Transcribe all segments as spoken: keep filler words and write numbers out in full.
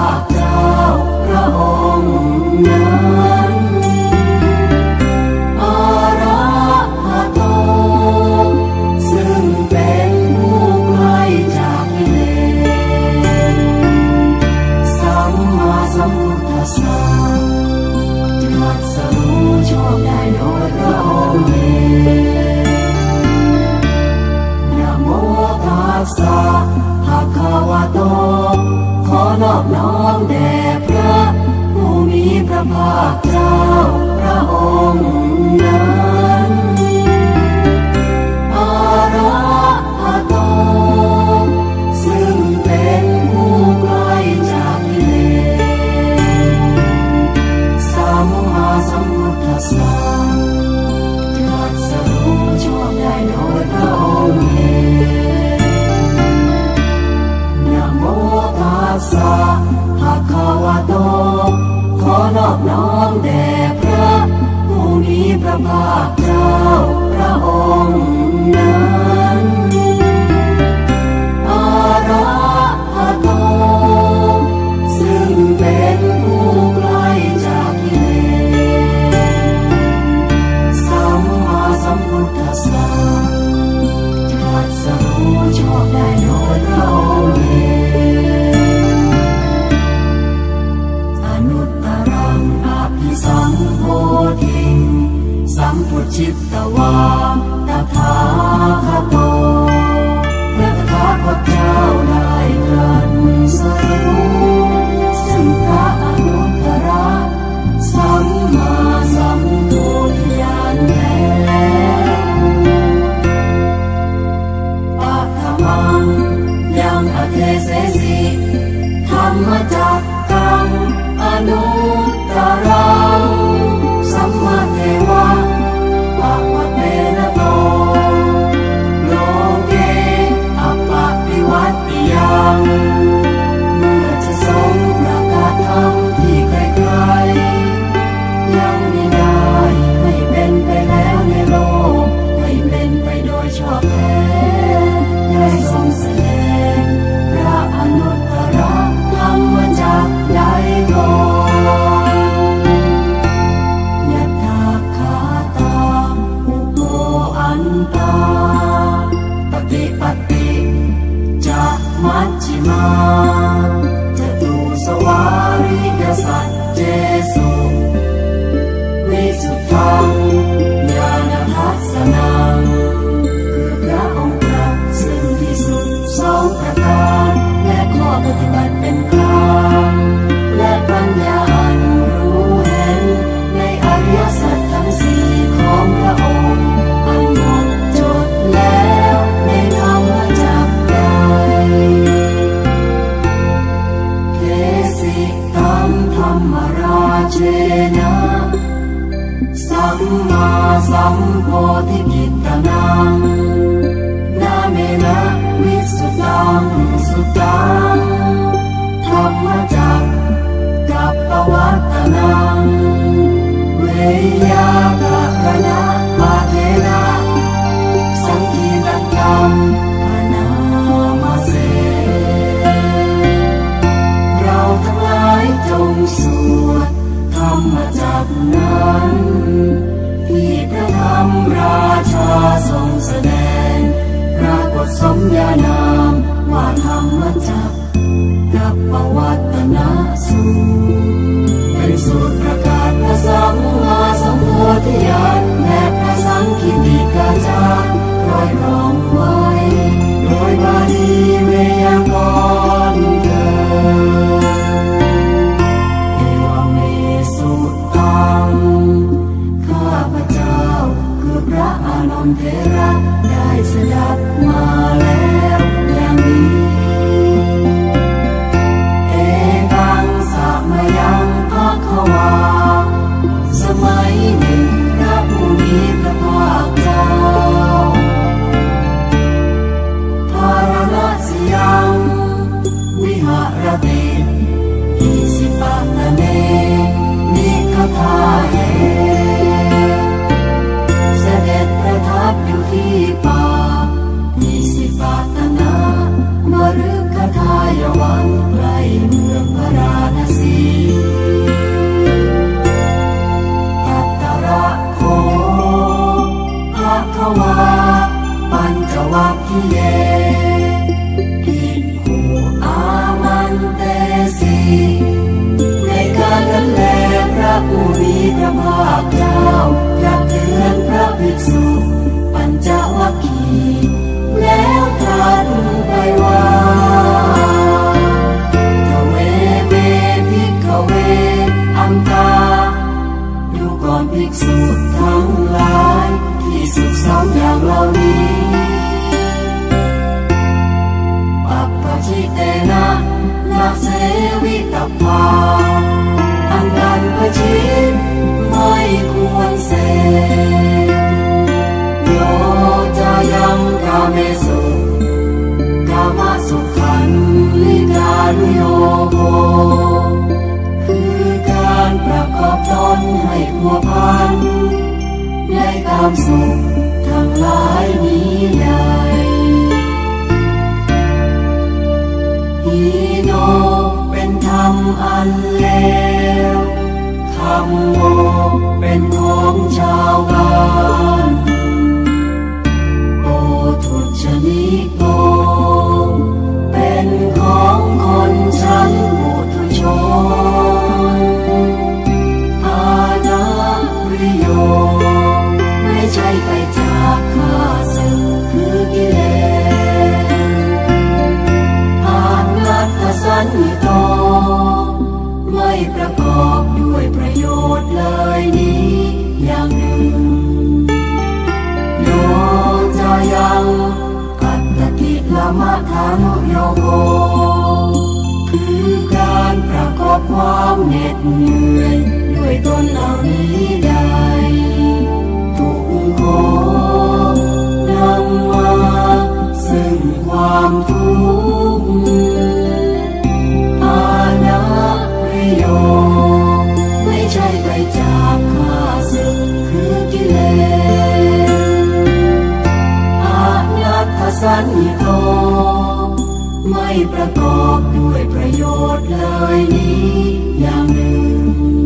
คเจ้าพระองค์นั้นอาราหะโตซึ่งเป็นผู้ไกลจากกิเลสสัมมาสัมพุทธัสสะตรัสรู้ชอบได้โดยพระองค์เองนะโมตัสสะภะคะวะโตขอนอบน้อมแด่พระผู้มีพระภาคเจ้าพระองค์นั้นอาราหะโตซึ่งเป็นผู้ไกลจากกิเลสสัมมาสัมพุทธัสสะตรัสรู้ชอบได้โดยพระองค์เองนะโมตัสสะภะคะวะโตขอนอบน้อมแด่พระผู้มีพระภาคเจ้าพระองค์นั้นอาราหะโตซึ่งเป็นผู้ไกลจากกิเลสสัมมาสัมพุทธัสสะตรัสรู้ชอบได้โดยพระองค์เองอนุตตรังอภิสัมโพธิงสัมพุทธิตวาตถาคโตพระตถาคตเจ้าได้ตรัสรู้ซึ่งพระอนุตตรสัมมาสัมพุทธญาณแล้วปัทมังยังอเทเสสิธรรมจักกังอนุตตรังสัมมาเทวะปะวะเตนะโตโลเกอัปปะปิวัตติยังเมื่อจะทรงประกาศธรรมที่ใครๆยังไม่ได้ให้เป็นไปแล้วในโลกให้เป็นไปโดยชอบแท้ได้ทรงแสดงพระอนุตตรธรรมจักใดก่อนยะถาคาตาอุโภอันตาปฏิปติจะมัชฌิมาจตุสวาริยสัจเจสุวิสุทธังญาณทัสสนังคือพระองค์ตรัสซึ่งที่สุดสองประการและข้อปฏิบัติเป็นกลางและปัญญาอันรู้เห็นในอริยสัจทั้งสี่ของพระองค์อันหมดจดแล้วในธรรมจักรใดเทสิตัมธรรมราเชนะสัมมาสัมโพธิกิตตังนาเมนะวิสุทธังสุตังธรรมจักรกัปปวัตตนังเวยากรณะมาเทนะสังคีตตังอนามาเสเราทั้งหลายจงสวดธรรมจักรนั้นที่พระธรรมราชาทรงแสดงปรากฏสมญานามว่าธรรมจักรกัปปวัตตนสูตรเป็นสูตรประกาศพระสัมมาสัมโพธิญาณและพระสังฆิติกาจารย์ร้อยรองไว้โดยบาลีเวยากรณ์เถิดเอวเมสุตังข้าพเจ้าคือพระอานนท์เถระได้สดับมาแล้วอย่างนี้เอภิกษุทั้งหลายที่สุขสองอย่างเหล่านี้ปัปปชิเตนะละเสวิตพาอันดันพชิตไม่ควรเสพโยจะยังกาเมสุกามสุขันลิการุโยโหคือการประกอบตนให้พัวพันในกามสุขทั้งหลายนี้ใหญ่ฮีโนเป็นธรรมอันเลวคำโมเป็นของชาวบ้านโอทุจนิโกเป็นของคนชั้นปุถุชนอาณาริโยไม่ใช่ไปจากข้าศึกคือกิเลสอานัตถสันนิโตไม่ประกอบด้วยประโยชน์เลยนี้อย่างหนึ่งโยจะยังอัตติละมะทานุโยโกคือการประกอบความเหน็ดเหนื่อยด้วยตนเหล่านี้ได้ทุกขนำมาซึ่งความทุกข์อาณาริโยไม่ใช่ไปจากข้าศึกคือกิเลสอานัตถสันนิโตไม่ประกอบด้วยประโยชน์เลยนี้อย่างหนึ่ง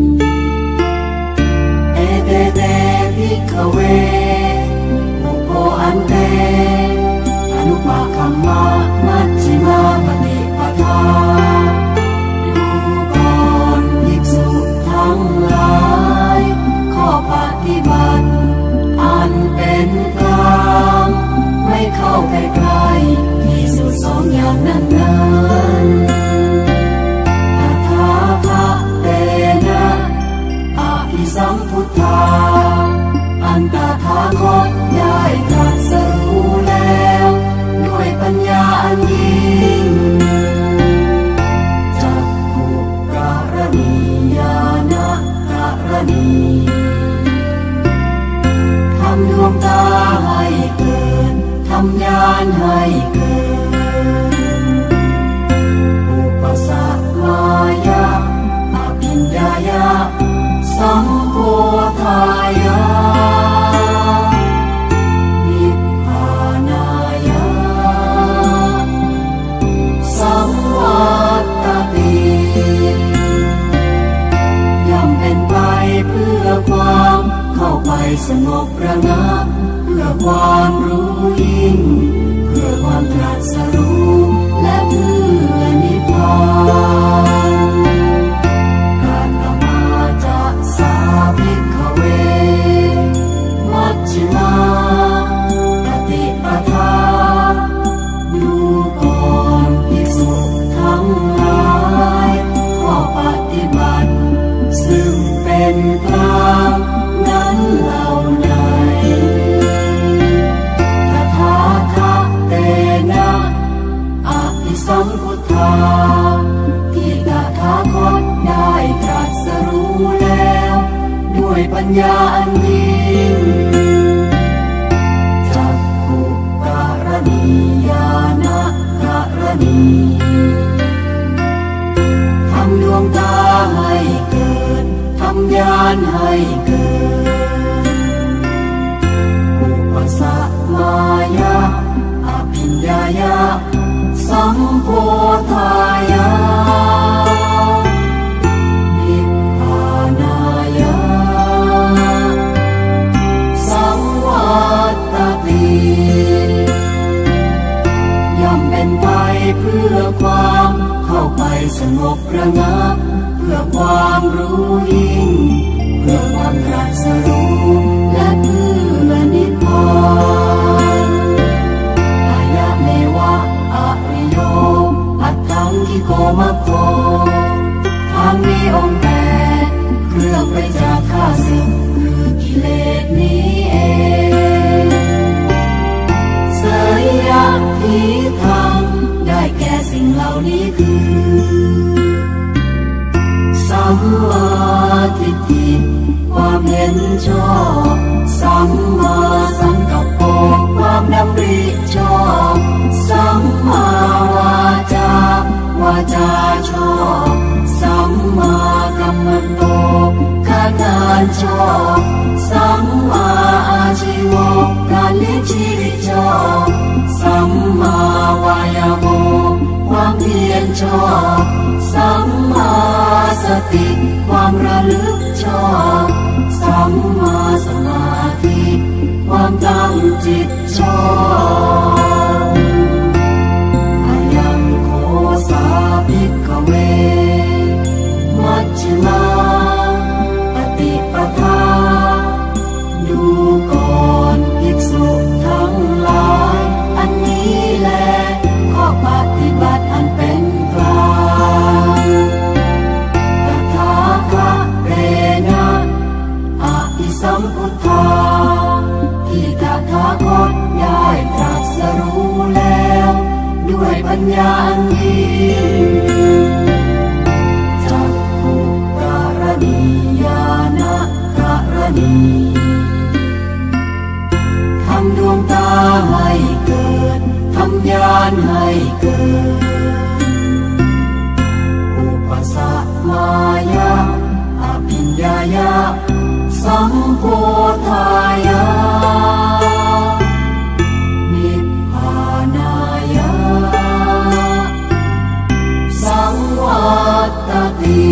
เอเตเตภิกขเวมุโกอันเตอนุปคัมมะมัชฌิมาปฏิปทาดูก่อนภิกษุทั้งหลายข้อปฏิบัติอันเป็นกลางไม่เข้าไปใกล้ที่สุดสองอย่างนั้นนั้นตถาคเตนะอภิสัมพุทธาอันตถาคตได้ตรัสรู้แล้วด้วยปัญญาอันยิ่งจักขุการณีญาณการณีทำดวงตาให้เกิดทำญาณให้เกิดอุปสัมมายะอภิญญายะสัมโพธายะนิพพานายะสัมวัตติย่อมเป็นไปเพื่อความเข้าไปสงบระงับเพื่อความรู้ยิ่งเพื่อความตรัสรู้และเพื่อนิพพานการนมาจะสาภิกขเวมัชฌิมาปฏิปทาดูก่อนภิกษุทั้งหลายข้อปฏิบัติซึ่งเป็นกลางนั้นเหล่าใดตถาคเตนะอภิสัมพุทธาที่ตถาคตได้ตรัสรู้แล้วด้วยปัญญาอันยิ่งจักขุการณีญาณการณีทำดวงตาให้เกิดทำญาณให้เกิดอุปสัมมายะอภิญญายะสัมโพธายะนิพพานายะสัมวัตติย่อมเป็นไปเพื่อความเข้าไปสงบระงับเพื่อความรู้ยิ่งเพื่อความตรัสรู้และเพื่อนิพพานอายะเมวะอริโยอัตถังคิโกมะโคทางมีองค์แปดเครื่องไปจากข้าศึกคือสัมมาทิฏฐิความเห็นชอบสัมมาสังกัปปะความดำริชอบสัมมาวาจาวาจาชอบสัมมากัมมันโตการงานชอบสัมมาอาชีวะการเลี้ยงชีวิตชอบสัมมาวายาโมความเพียรชอบสัมมาสติความระลึกชอบสัมมาสมาธิความตั้งจิตชอบอายังโคสาภิกขเวมัชฌิมาปฏิปทาดูก่อนภิกษุทั้งหลายอันนี้แลข้อปฏิบัติอันเป็นกลางตถาคตเรนะอภิสัมพุทธาที่ตถาคตได้ตรัสรู้แล้วด้วยปัญญาอันยิ่งจักขุการณีญาณการณีทำดวงตาให้เกิดทำญาณให้เกิดอุปสัมมายะอภิญญายะสัมโพธายะนิพพานายะสังวัตติ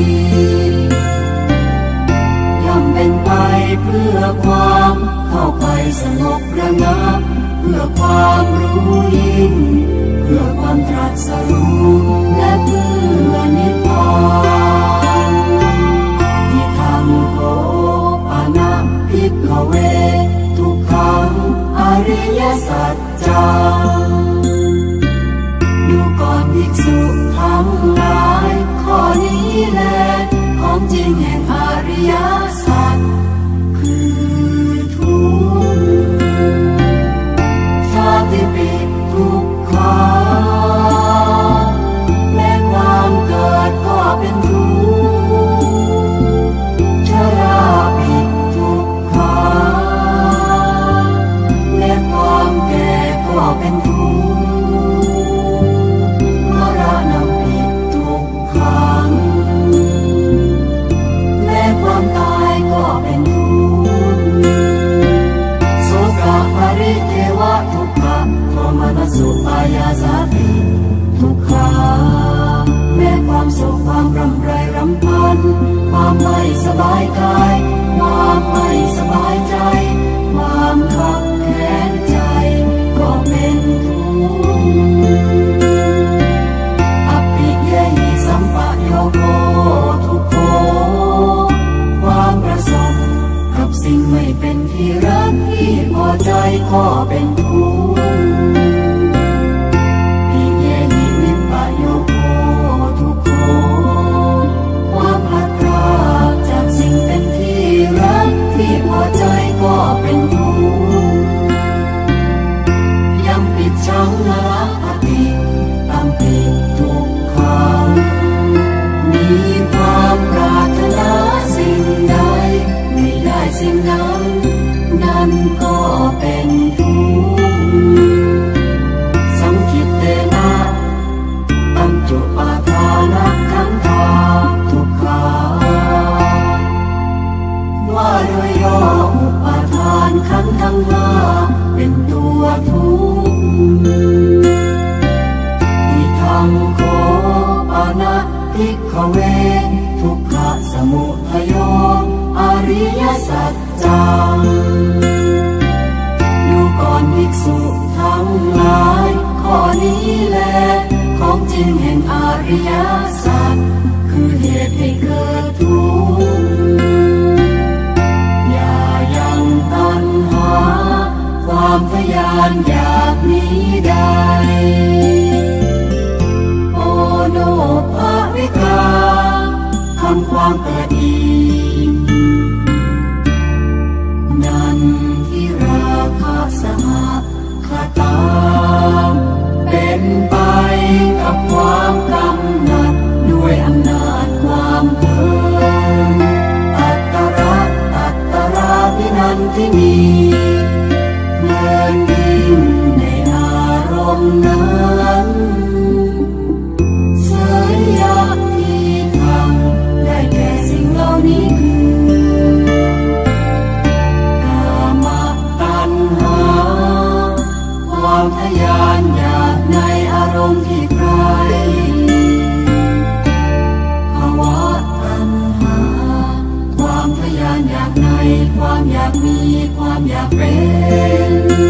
ย่อมเป็นไปเพื่อความเข้าไปสงบระงับเพื่อความรู้ยิ่งเพื่อความตรัสรู้และเพื่อนิพพานที่ทำโคปานะภิกขเวทุกขังอริยสัจจังดูก่อนภิกษุทั้งหลายข้อนี้แลของจริงแห่งอริยสัจคือทุกข์ชาติปิทุกขาแม้ความเกิดก็เป็นทุกข์ชราปิทุกขาแม้ความแก่ก็เป็นทุกข์มรณะปิทุกขังแม้ความตายก็เป็นทุกข์โสกะปริเทวะทุกขะโทมนัสสุปายาสาติทุกขาแม้ความโศกความรำไรรำพันความไม่สบายกายความไม่สบายใจความขับแค้นใจก็เป็นทุกข์อภิเยหิสัมปะโยโคทุกโขความประสบกับสิ่งไม่เป็นที่รักที่พอใจก็เป็นทุกข์ปิเยหินิปปะโยโคทุกโขความพลัดพรากจากสิ่งเป็นที่รักที่พอใจก็เป็นทุกข์ยัมปิชังนรปฏิตัมปิทุกขังมีความปรารถนาสิ่งใดไม่ได้สิ่งนั้นนั่นก็เป็นทุกข์สังคิตเตนะปัญจุปาทานะขันธาทุกขาว่าโดยย่ออุปาทานขันธ์ทั้งห้าเป็นตัวทุกข์ที่ทำโคปานะภิกขเวทุกขสมุทัยโยอริยสัจจังดูก่อนภิกษุทั้งหลายข้อนี้แลของจริงแห่งอริยสัจคือเหตุให้เกิดทุกข์อย่ายังตัณหาความทยานอยากหนีได้โอโนภวิกาทำความเกิดอีกนันทิราคะสหคตาเป็นไปกับความกำหนัดด้วยอำนาจความเพลิทินีเพลินยิ่งในอารมณ์นั้นเสยยะที่ทำได้แก่สิ่งเหล่านี้คือกามตัณหาความทะยานอยากในอารมณ์ที่ใครภาวะตัณหาความทะยานอยากในความอยากมีความอยากเป็น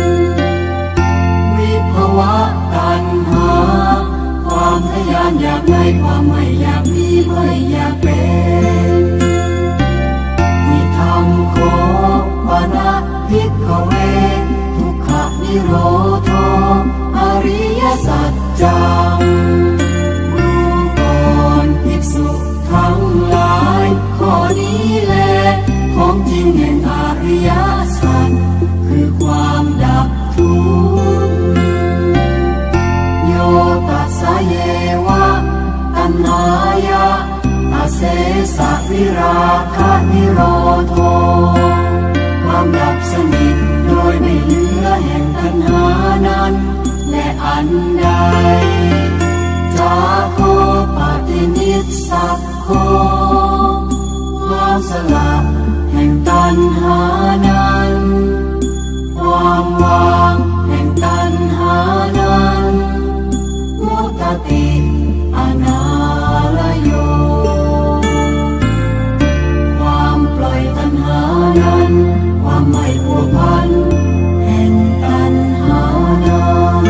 วิภาวะตัณหาความทะยานอยากในความไม่อยากมีไม่อยากเป็นนิธรรมโคปนะภิกขเวทุกขนิโรธอริยสัจจังรู้ก่อนภิกษุทั้งหลายข้อนี้แลของจริงแห่งอริยสัจคือความดับทุกข์โยตัสสะเยวะตัณหายะอาเสสะวิราคะนิโรธความดับสนิทโดยไม่เหลือแห่งตัณหานั้นและอันใดจาโคปฏินิสสัพโคความสละแห่งตัณหานั้นความวางแห่งตัณหานั้นมุตติอนาลโยความปล่อยตัณหานั้นความไม่ผัวพันแห่งตัณหานั้น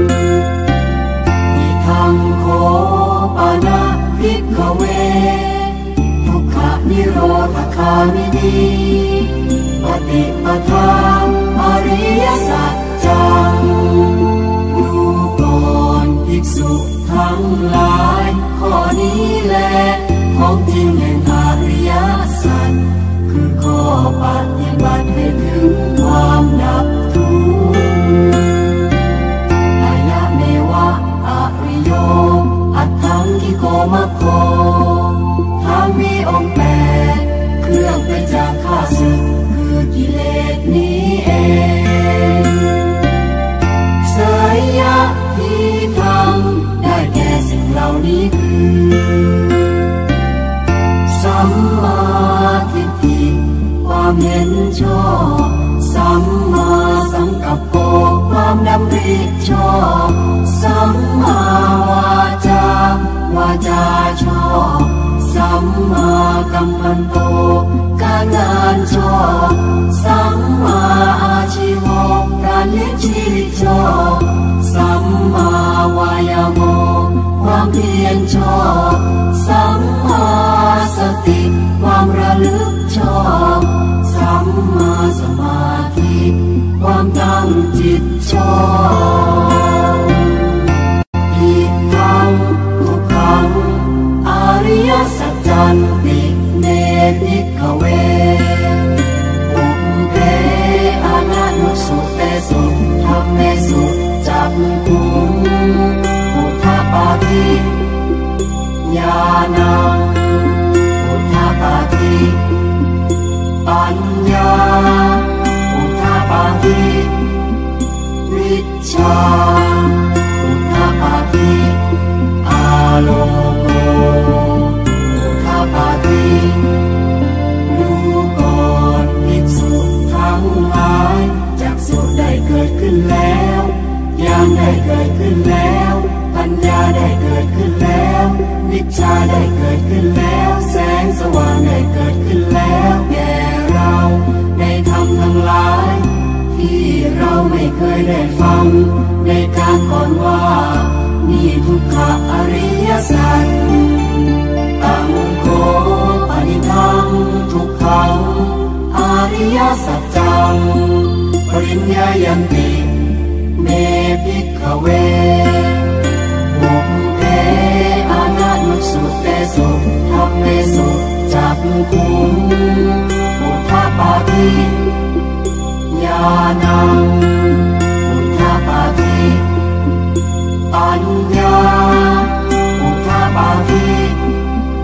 นิธรรมโคปนะภิกขเวทุกขนิโรธคามินีปฏิปทาอริยสัจจังรู้ก่อนภิกษุทั้งหลายข้อนี้แลของจริงแห่งอริยสัจคือข้อปฏิบัติให้ถึงความดับทุกข์อายะเมวะอริโยอัตถังกิโกมะโคทางมีองค์แปดเครื่องไปจากข้าศึกคือกิเลสนี้เองเสยยะที่ทำได้แก่สิ่งเหล่านี้คือสัมมาทิฏฐิความเห็นชอบสัมมาสังกัปโปความดำริชอบสัมมาวาจาวาจาชอบสัมมากัมมันโตการงานชอบสัมมาอาชีวะการเลี้ยงชีวิตชอบสัมมาวายาโมความเพียรชอบสัมมาสติความระลึกชอบสัมมาสมาธิความตั้งจิตชอบอิทังทุกขังอริยสัจจันติเนภิกขเวอุปเพอนันตุสุเตสุธัมเมสุจักขุงอุทธปาทิญาณังอุทธปาทิปัญญาอุทธปาทิวิชชาอุทธปาทิอาโลโกอุทธปาทิรู้ก่อนภิกษุทั้งหลายจักษุได้เกิดขึ้นแล้วญาณได้เกิดขึ้นแล้วปัญญาได้เกิดขึ้นแล้ววิชชาได้เกิดขึ้นแล้วแสงสว่างได้เกิดขึ้นแล้วแก่เราในธรรมทั้งหลายที่เราไม่เคยได้ฟังในการก่อนว่านี่ทุกขอริยสัจตังโคปนิทังทุกขังอริยสัจจังปริญญายันติเมภิกขเวอุปเพอนันตุสุเตสุธัมเมสุจักขุงอุทธปาทิญาณังอุทธปาทิปัญญาอุทธปาทิ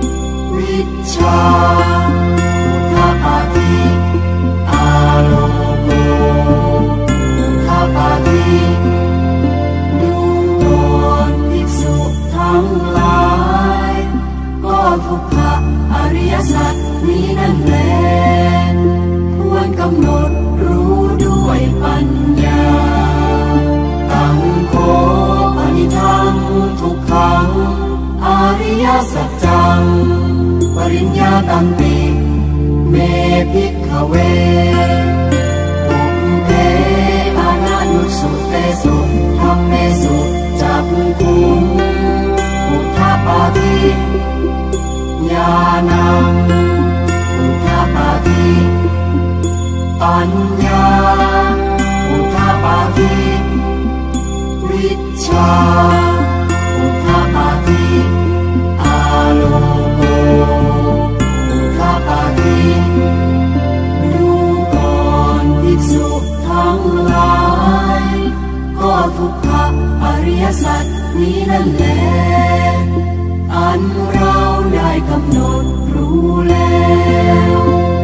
วิชชาอุทธปาทิอาโลสัจนี้นั่นแลควรกำหนดรู้ด้วยปัญญาตังโฆอนิจจังทุกขังอริยสัจจังปริญญาตันติเมภิกขเวปุพเพอนันตุสุเตสุธัมเมสุจักขุงพุทธปาทิญาณังพุทธปาทิปัญญาพุทธปาทิวิชชาพุทธปาทิอาโลโกพุทธปาทิดูก่อนภิกษุทั้งหลายก็ทุกขอริยสัจนี้นั่นแลอันเราได้กำหนดรู้แล้ว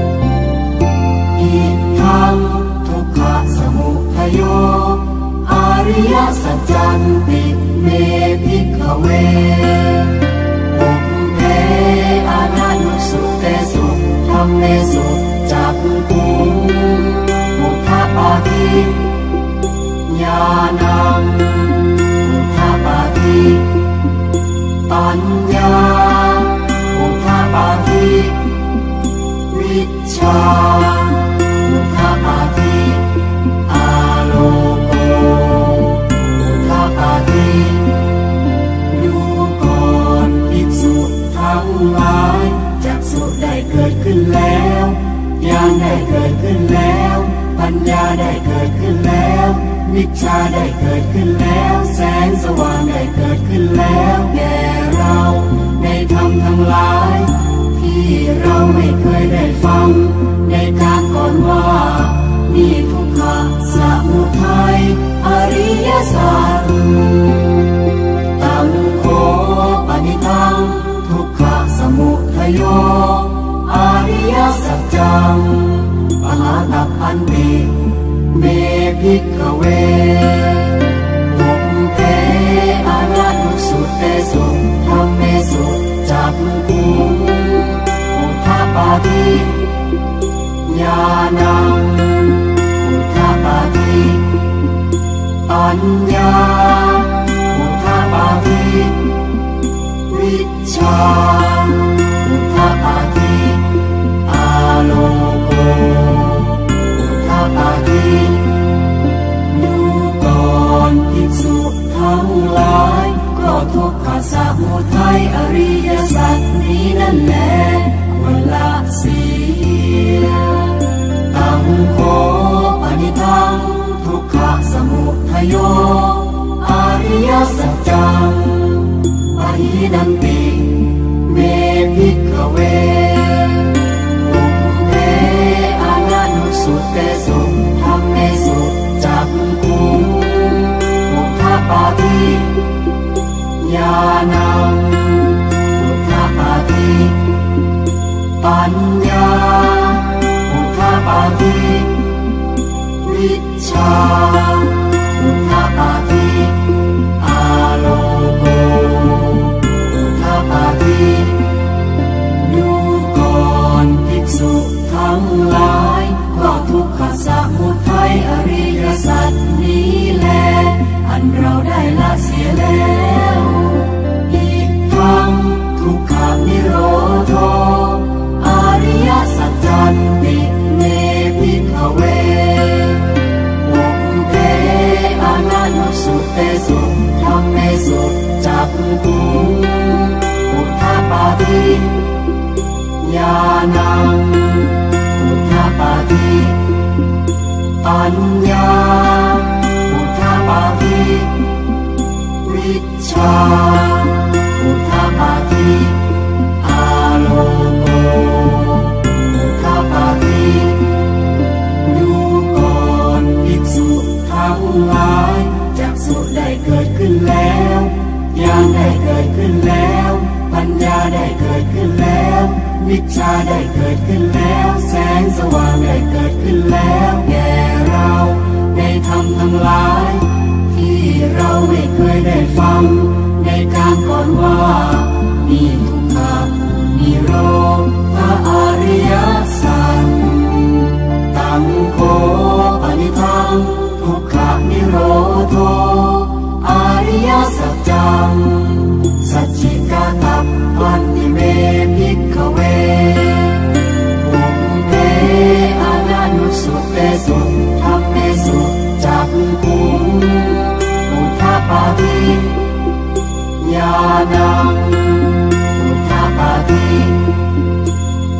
อีกทั้งทุกขสมุทัยโยอริยสัจจันติเมภิกขเวปุพเพอนันตุสุเตสุธัมเมสุจักขุงพุทธปาทิญาณังพุทธปาทิปัญญาพุทธปาทิวิชชาพุทธปาทิอาโลโกพุทธปาทิดูก่อนภิกษุทั้งหลายจักษุได้เกิดขึ้นแล้วญาณได้เกิดขึ้นแล้วปัญญาได้เกิดขึ้นแล้ววิชชาได้เกิดขึ้นแล้วแสงสว่างได้เกิดขึ้นแล้วแก่เราในธรรมทั้งหลายที่เราไม่เคยได้ฟังในการก่อนว่านี่ทุกขสมุทัยอริยสัจตังโฆปณิตังทุกขสมุทัยโยอริยสัจจังปหาตัพพันติเมภิกขเวปุพเพอนันตุสุเตสุธัมเมสุจักขุงพุทธปาทิญาณังพุทธปาทิปัญญาพุทธปาทิวิชชาพุทธปาทิอาโลโกพุทธปาทิดูก่อนภิกษุทั้งหลายก็ทุกขสมุทัยอริยสัจนี้นั่นแลควรละเสียตังโฆปณิตังทุกขสมุทัยโยอริยสัจจังปหินันติเมภิกขเวปุพเพอนันตุสุเตสุธัมเมสุจักขุงพุทธปาทิญาณังพุทธปาทิปัญญาพุทธปาทิวิชชาพุทธปาทิอาโลโกพุทธปาทิดูก่อนภิกษุทั้งหลายก็ทุกขสมุทัยอริยสัจนี้แลอันเราได้ละเสียแล้วอีกทั้งทุกขนิโรธอริยสัจจันติเมภิกขเวปุพเพอนันตุสุเตสุธัมเมสุจักขุงพุทธปาทิญาณังพุทธปาทิปัญญาพุทธปาทิวิชชาพุทธปาทิอาโลโกพุทธปาทิดูก่อนภิกษุทั้งหลายจักษุได้เกิดขึ้นแล้วญาณได้เกิดขึ้นแล้วปัญญาได้เกิดขึ้นแล้ววิชชาได้เกิดขึ้นแล้วแสงสว่างได้เกิดขึ้นแล้วแก่เราในธรรมทั้งหลายที่เราไม่เคยได้ฟังในการก่อนว่านี่ทุกขนิโรธ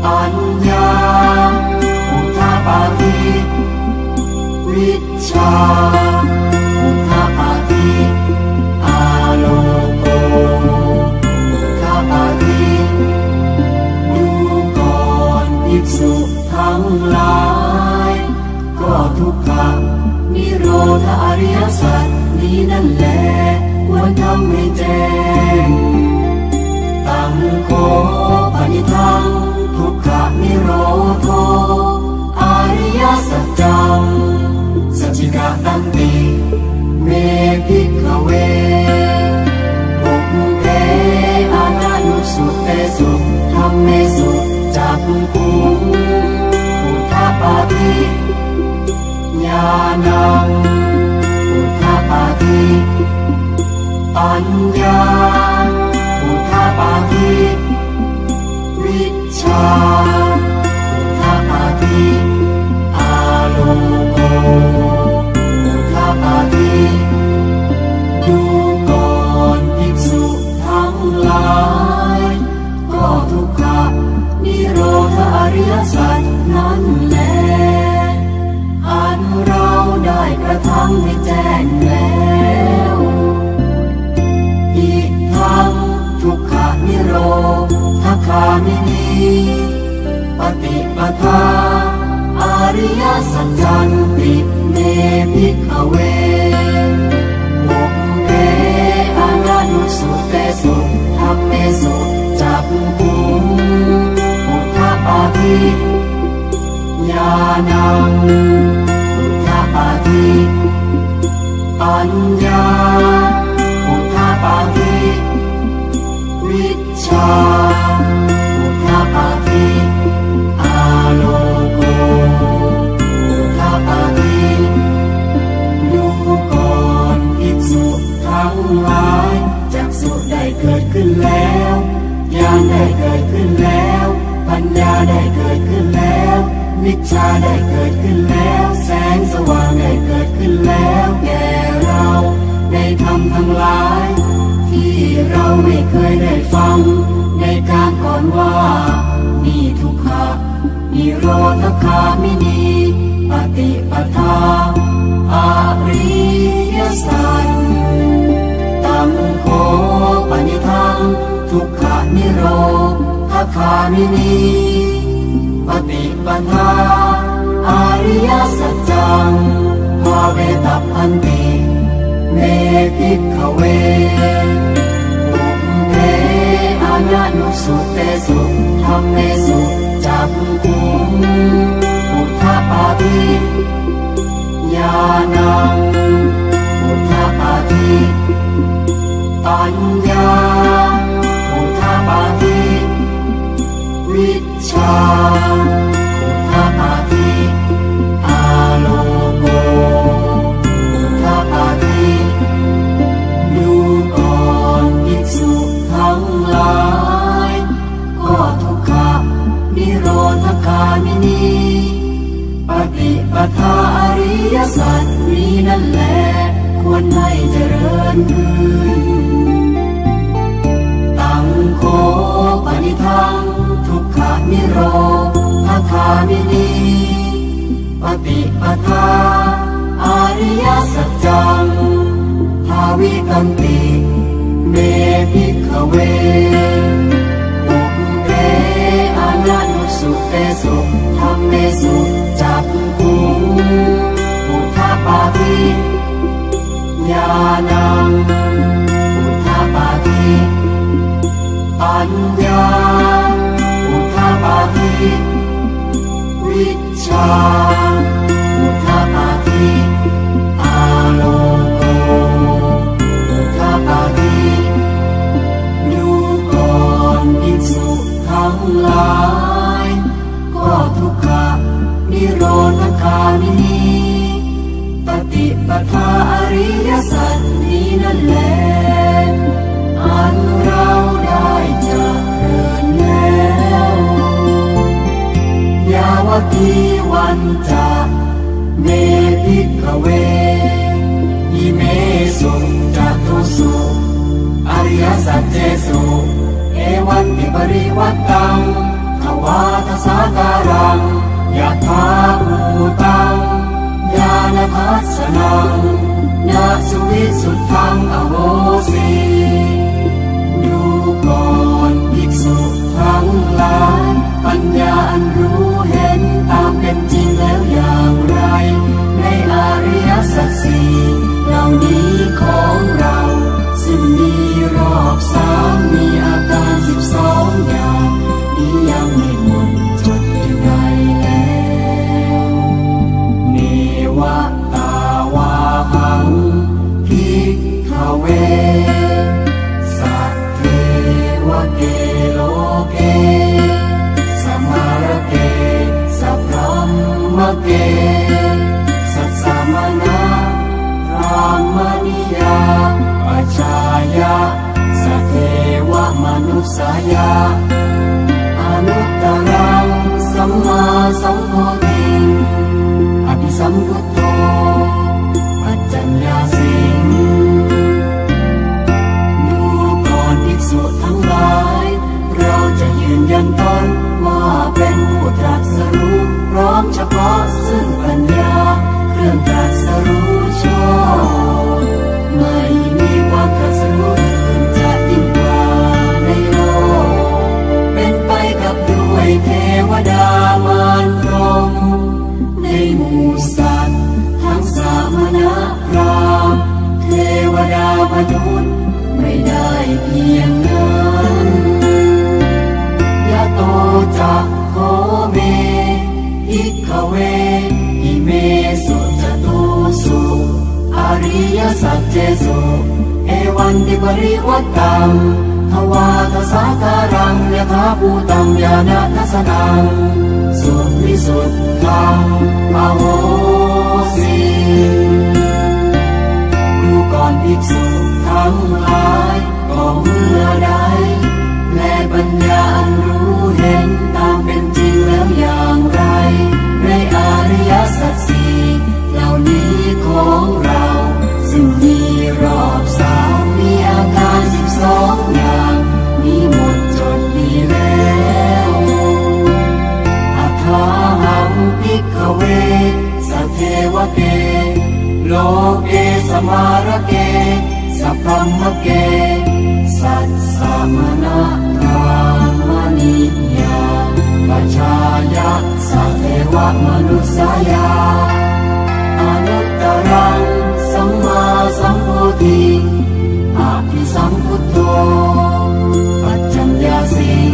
ปัญญาอุทาปาทิวิชชาอุทาปาทิอาโลโกอุทาปาทิดูก่อนภิกษุทั้งหลายก็ทุกขนิโรธอริยสัจนี้นั่นแหละควรทำให้แจ้งตังโคปนิทังทุกขนิโรโธอริยสัจจังสัจจิกาตันติเมภิกขเวปุพเพอานานุสุเตสุธัมเมสุจักขุงอุทาปาทิญาณังอุทาปาทิปัญญาอุทาปาทิวิชชาอุทาปาทิอาโลโกอุทาปาทิดูก่อนภิกษุทั้งหลายก็ทุกขนิโรธอริยสัจนั้นแลอันเราได้กระทำให้แจ้งแล้วอีกทั้งทุกขนิโรธคามินีปฏิปทาอริยสัจจันติเมภิกขเวปุพเพอานานุสุเตสุธัมเมสุจักขุงอุทาปาทิญาณังอุทาปาทิปัญญาอุทาปาทิวิชชาอุทาปาทิอาโลโกอุทาปาทิดูก่อนภิกษุทั้งหลายจักษุได้เกิดขึ้นแล้วญาณได้เกิดขึ้นแล้วปัญญาได้เกิดขึ้นแล้ววิชชาได้เกิดขึ้นแล้วแสงสว่างได้เกิดขึ้นแล้วแก่เราในธรรมทั้งหลายที่เราไม่เคยได้ฟังในการก่อนว่ามีทุกขนิโรธคามินีปฏิปทาอริยสัจตังโคปนิทังทุกขนิโรธคามินีปฏิปทาอริยสัจจังภาเวตัพพันติเมภิกขเวปุพเพอานานุสุเตสุธัมเมสุจักขุงอุทาปาทิญาณังอุทาปาทิปัญญาอุทาปาทิวิชชาอุทาปาทิอาโลโกอุทาปาทิดูก่อนภิกษุทั้งหลายก็ทุกขนิโรธคามินีปฏิปทาอริยสัจนี้นั่นแหละควรให้เจริญขึ้นตังโคปนิทังทุกขนิโรธคามินีปฏิปทาอริยสัจจังภาวิตันติเมภิกขเวปุพเพอานานุสุเตสุธัมเมสุจักขุงอุทาปาทิญาณังอุทาปาทิปัญญาอุทาปาทิวิชชาอุทาปาทิอาโลโกอุทาปาทิดูก่อนภิกษุทั้งหลายก็ทุกขนิโรธคามินีปฏิปทาอริยสัจนี้นั่นแหละอันเราได้เจริญแล้วยาวกีวันจะเมภิกขเวอิเมสุจัตุสุอริยสัจเจสุเอวันติปริวัตตังทวาทสสนังนาสุวิสุทธังอโหสิดูก่อนภิกษุทั้งหลายปัญญาอันรู้เห็นตามเป็นจริงแล้วอย่างไรในอริยสัจสี่เหล่านี้ของเราซึ่งมีรอบสามมีอาการสิบสองอย่างนี้ยังไม่หมดจดอย่างไรแล้วเนวตาวาหังภิกขเวสัทเทวเกโลเกสมารเกสัพพมเกสัสสมนะรามณิยาปัจจายะสัทเทวมนุสสายะอนุตตรังสัมมาสัมโพธิอภิสัมพุทโธปัจจัญญาสิงดูก่อนภิกษุทั้งหลายเราจะยืนยันตนว่าเป็นผู้ตรัสรู้พร้อมเฉพาะซึ่งปัญญาเครื่องตรัสรู้ชอบไม่มีความตรัสรู้อื่นจะยิ่งกว่าในโลกเป็นไปกับด้วยเทวดามารพรหมในหมู่สัตว์ทั้งสามณพราหมณ์เทวดามนุษย์ไม่ได้เพียงนั้นยะโตจักโคเมภิกขเวอิเมสุจตุสุอริยสัจเจสุเอวันติปริวัตตังทวาทสาการังยถาภูตังญาณทัสสนังสุวิสุทธังอโหสิดูก่อนภิกษุทั้งหลายก็เมื่อใดและปัญญาอันรู้เห็นตามเป็นจริงแล้วอย่างไรในอริยสัจสี่เหล่านี้ของเราซึ่งมีรอบสามมีอาการสิบสองอย่างนี้หมดจดดีแล้วอัฏฐาหังภิกขเวสัทเทวเกโลเกสมารเกสัพพมเกสัสสมนะรามณิยาปัจจายะสัทเทวมนุสสายาอนุตตรังสัมมาสัมโพธิอภิสัมพุทโธปัจจัญญาสิง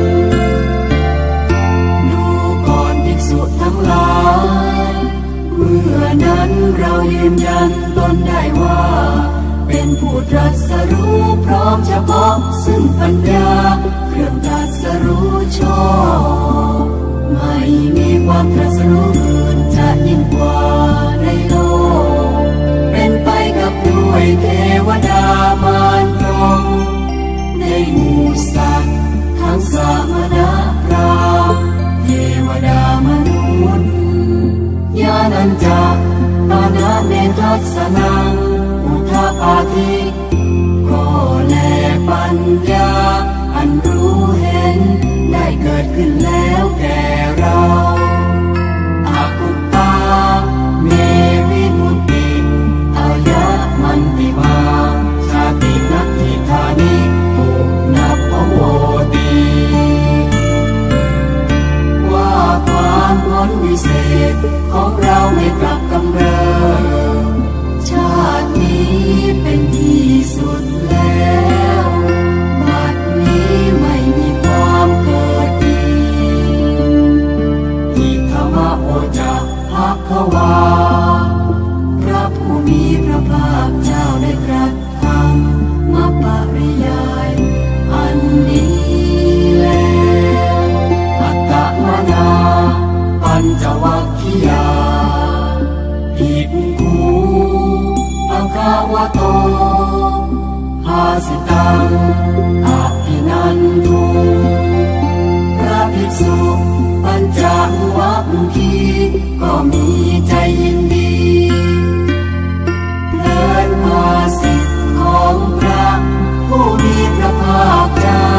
ดูก่อนภิกษุทั้งหลายเมื่อนั้นเรายืนยันตนได้ว่าเป็นผู้ตรัสรู้พร้อมเฉพาะซึ่งปัญญาเครื่องตรัสรู้ชอบไม่มีความตรัสรู้อื่นจะยิ่งกว่าในโลกเป็นไปกับด้วยเทวดามารพรหมในหมู่สัตว์ทั้งสามณพราหมณ์เทวดามนุษย์ญาณัญจะปานะเนทัสสนังอุทปาทิก็แลปัญญาอันรู้เห็นได้เกิดขึ้นแล้วแก่เราอากุปตาเมวิมุตติอายะมันติมาชาตินัตถิธานิปุนัพพโวติว่าความพ้นวิเศษของเราไม่กลับกำเริบชาตินี้เป็นที่สุดแล้วบัดนี้ไม่มีความเกิดอีกอิธรรมโอจะภควาพระผู้มีพระภาคเจ้าได้ตรัสธรรมปริยายอันนี้แล้วอัตตมนาปัญจวัคคียาภิกขุภควโตภาสิตังอภินันทุพระภิกษุปัญจวัคคีย์ก็มีใจยินดีเพลินภาสิทธิ์ของพระผู้มีพระภาคเจ้า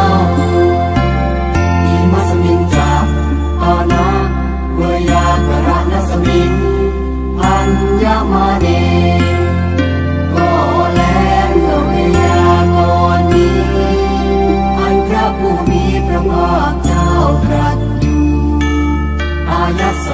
อิมัสมิงจักปานะเวยากรณสมิงอัญญ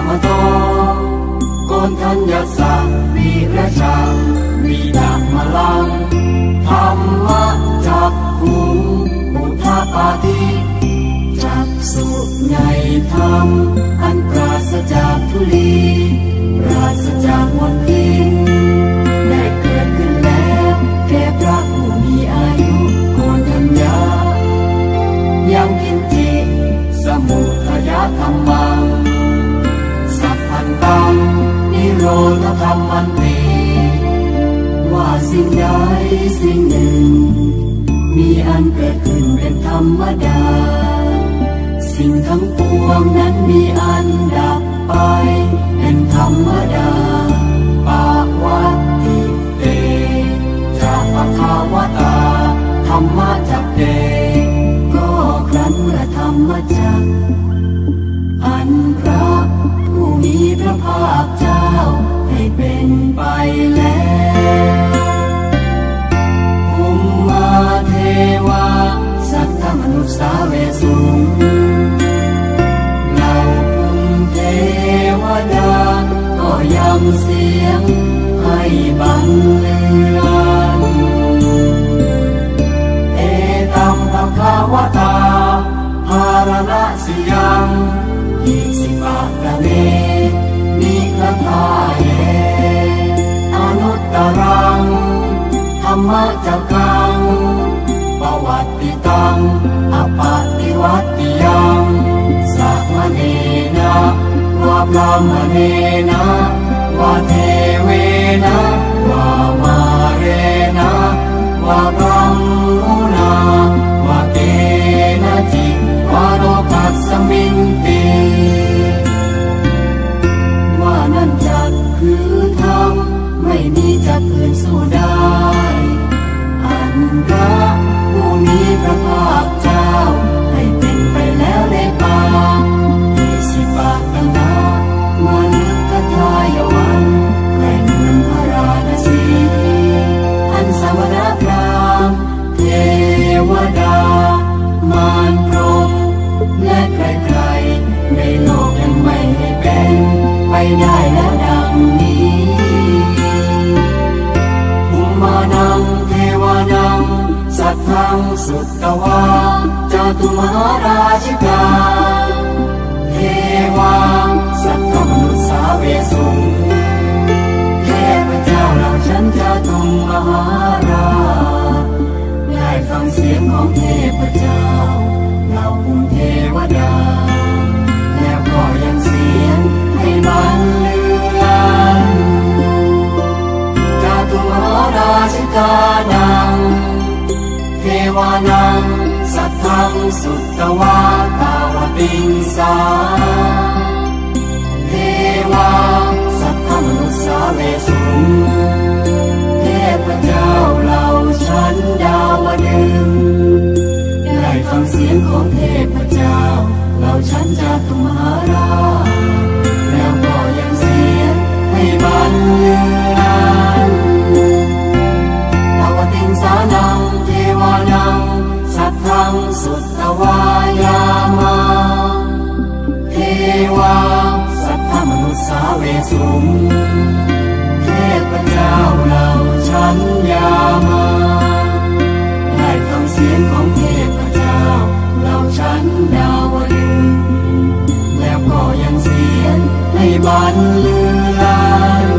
มโตโกนทัญญาสักวิราชาวิดามลังธรรมจักขุงอุทาปาทิจักสุในธรรมอันปราศจากทุลีปราศจากมลทินได้เกิดขึ้นแล้วแก่พระผู้มีอายุโกนทัญญายังกินจิสมุทัยธรรมังสัพพันตังนิโรธธรรมันติว่าสิ่งใดสิ่งหนึ่งมีอันเกิดขึ้นเป็นธรรมดาสิ่งทั้งปวงนั้นมีอันดับไปเป็นธรรมดาปาวัตติเตจะปะคาวตาธรรมจักเตก็ครั้นเมื่อธรรมจักอันพระผู้มีพระภาคเจ้าให้เป็นไปแล้วภูมิมาเทวาสัทธมนุษย์สาเวสุงเหล่าภูมิเทวดาก็ยังเสียงให้บันเลือนเอตัมภควตาภารณะสิยังอิสิปะกะเนนิคทาเยอนุตตรังธรรมจักกังปวัตติตังอปติวัตติยังสัมมเนนะวะพรหมเนนะวะเทเวนะวะมาเรนะวะพรหมุนาวะเกนะจิวะโรกัสสมินติว่านั่นจักคือธรรมไม่มีจักอื่นสู้ได้อันพระผู้มีพระภาคเจ้าให้เป็นไปแล้วในป่าอิสิปะกะนะมฤคทายวันแห่งเมืองพาราณสีอันสมณพราหมณ์เทวดามารพรหมและใครๆในโลกยังไม่ให้เป็นไปได้แล้วดังนี้ภูมานังเทวานังสัทธังสุตตวาจาตุมหาราชิกาเทวาสัทธมนุษย์สาเวสุงเทพเจ้าเหล่าชั้นจาตุมมหาราชได้ฟังเสียงของเทพเจ้าเหล่าภูมิเทวดาแล้วก็ยังเสียงให้บันลือลั่นจาตุมหาราชิกานังเทวานังสัทธังสุตตวาตาวติงสาเทวาสัทธมนุษย์สาเวสุงเทพเจ้าเหล่าชั้นดาวดึงส์ได้ฟังเสียงของเทพเจ้าเหล่าชั้นจาตุมหาราชแล้วก็ยังเสียงให้บันลือลั่นตาวติงสานังเทวานังสัทธังสุตตวายามาเทวาสัทธมนุษย์สาเวสุงเทพเจ้าเหล่าชั้นยามาได้ฟังเสียงของเทพเจ้าเหล่าชั้นดาวดึงส์แล้วก็ยังเสียงให้บันลือลั่น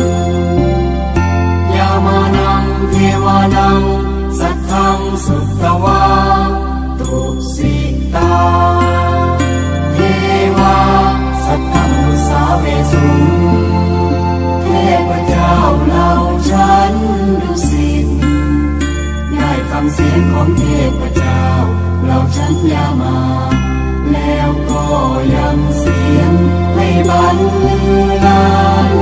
ยามานังเทวานังสัทธังสุตตวาตุสิตาเทวาสัทธมนุษย์สาเวสุงเทพเจ้าเหล่าชั้นดุสิตได้ฟังเสียงของเทพเจ้าเหล่าชั้นยามาแล้วก็ยังเสียงให้บันลือลั่น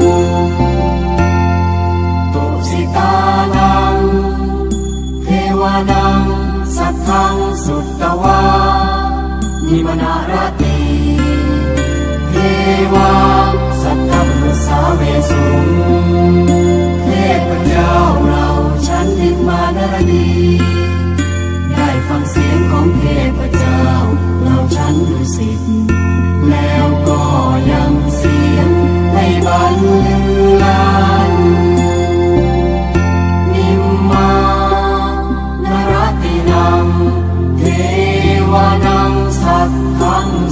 ตุสิตานังเทวานังสัทธังสุตตวานิมนารติเทวาสัทธมนุษย์สาเวสุงเทพเจ้าเหล่าชั้นดิมานรดีได้ฟังเสียงของเทพเจ้าเหล่าชั้นดุสิตแล้วก็ยัง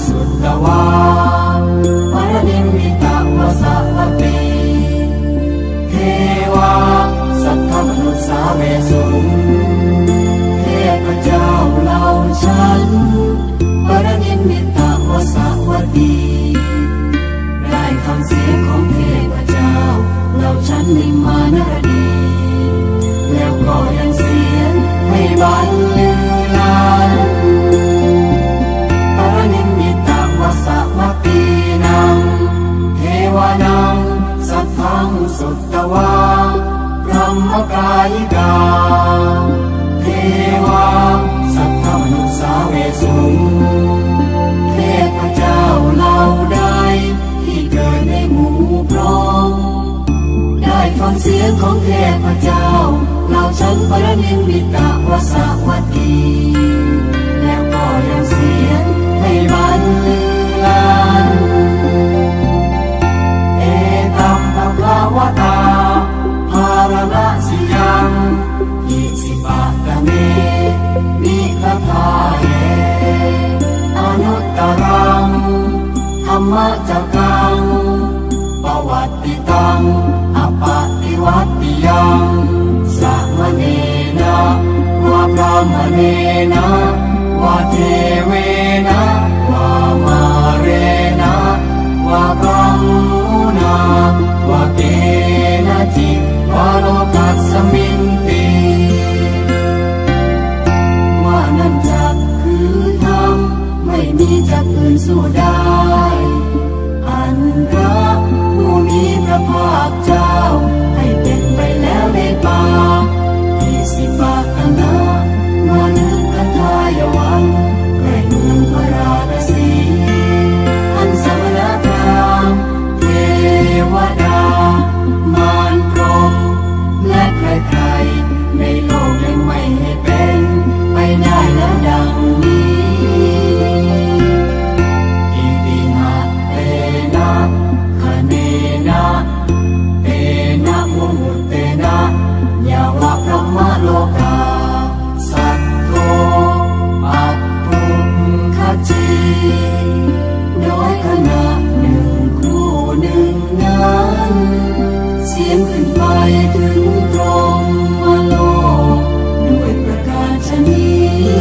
สุตตวาปรนิมมิตวสวัตตีเทวาสัทธมนุษย์สาเวสุเทพเจ้าเหล่าฉันปรนิมมิตวสวัตตีได้ฟังเสียงของเทพเจ้าเหล่าฉันนิมมานรดีแล้วก็ยังเสียงให้บันลือลานปรนิมมิตวสวัตตีนังเทวานังสัทธังสุตตวาพรหมกายิกาเทวาสัทธมนุษย์สาเวสุเทพเจ้าเหล่าใดที่เกิดในหมู่พรหมได้ฟังเสียงของเทพเจ้าเหล่าฉันปรนิมมิตวสวัตตีแล้วก็ยังเสียงให้บันลือลานเอตัมภะคะวะตาภารณสิยังอิสิปะตะเมนิคทาเยอนุตตรังธรรมจักกังปวัตติตังอปฏิวัตติยังสัมมเนนะวะพรหมเนนะวะเทเวนะวะมาเรนะวะกังมุนาวะเกนะจิวะโลกัสสมินติว่านั้นจักคือธรรมไม่มีจักอื่นสู้ได้อันพระผู้มีพระภาคเจ้าให้เป็นไปแล้วในป่าอิสิปะตนะมนึกทายวันใกล้เมืองพาราณสีอันสมณพราหมณ์เทวดามารพรหมและใครๆในโลกยังไม่ให้เป็นไปได้แล้วดังนี้อิติหะเตนะคะเนนะเตนะมุมุตเตนะยาวะพรหมโลกาสัตโตอัปปุคจีโดยขณะหนึ่งครู่หนึ่งนั้นเสียงขึ้นไปถึงพรหมโลกด้วยประการฉะนี้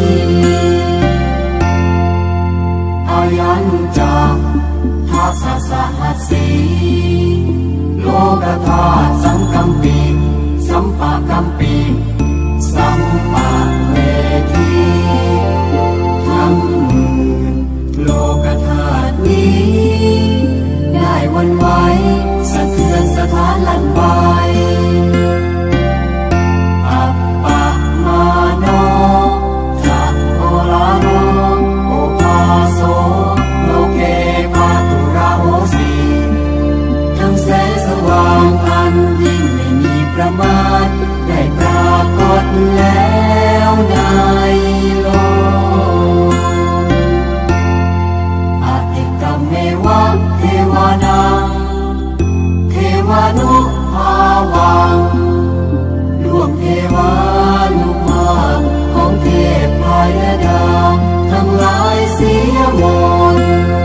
อายัญจักทัสสะสหัสสีโลกธาตุสังกัมปีสัมปะกัมปีสัมปะเวทีทั้งหมื่นโลกธาตุนี้ได้หวั่นไหวสะเทือนสถานลั่นไปอัปปะมาโนจักโอลาโนโอภาโสโลเกปาตุระโหสีทั้งแสงสว่างอันยิ่งไม่มีประมาณได้ปรากฏแล้วในโลกอติกัมเมวะเทวานังเทวานุภาวังล่วงเทวานุภาพของเทพพยดาทั้งหลายเสียหมด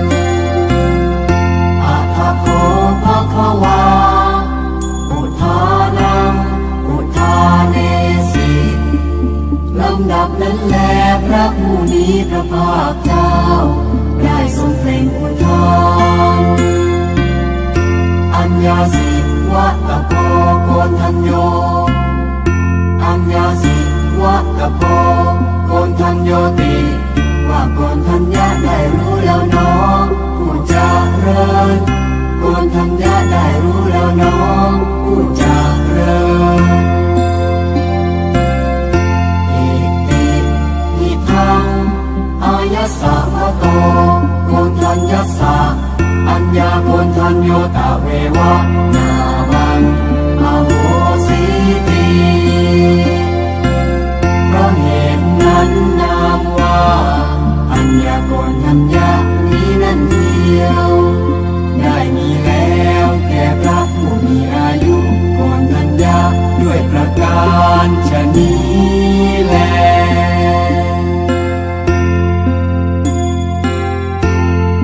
อัฏฐโคภควาอุทานังอุทาเนสีลำดับนั้นแลพระผู้มีพระภาคเจ้าได้ทรงเพลงอุทานอัญญาสิวัตโพโกณทัญโยอัญญาสิวัตโพโกณทัญโยติว่าโกณทัญญาได้รู้แล้วเนาะผู้เจริญโกณทัญญาได้รู้แล้วเนาะผู้เจริญอิติหิทังอายสสะวะโตโกณทัญญาสะอัญญาโกณทัญโยตะเววะนาวังอโหสิติเพราะเหตุนั้นนามว่าอัญญาโกณทัญญานี้นั่นเดียวได้มีแล้วแก่พระผู้มีอายุโกณทัญญาด้วยประการฉะนี้แล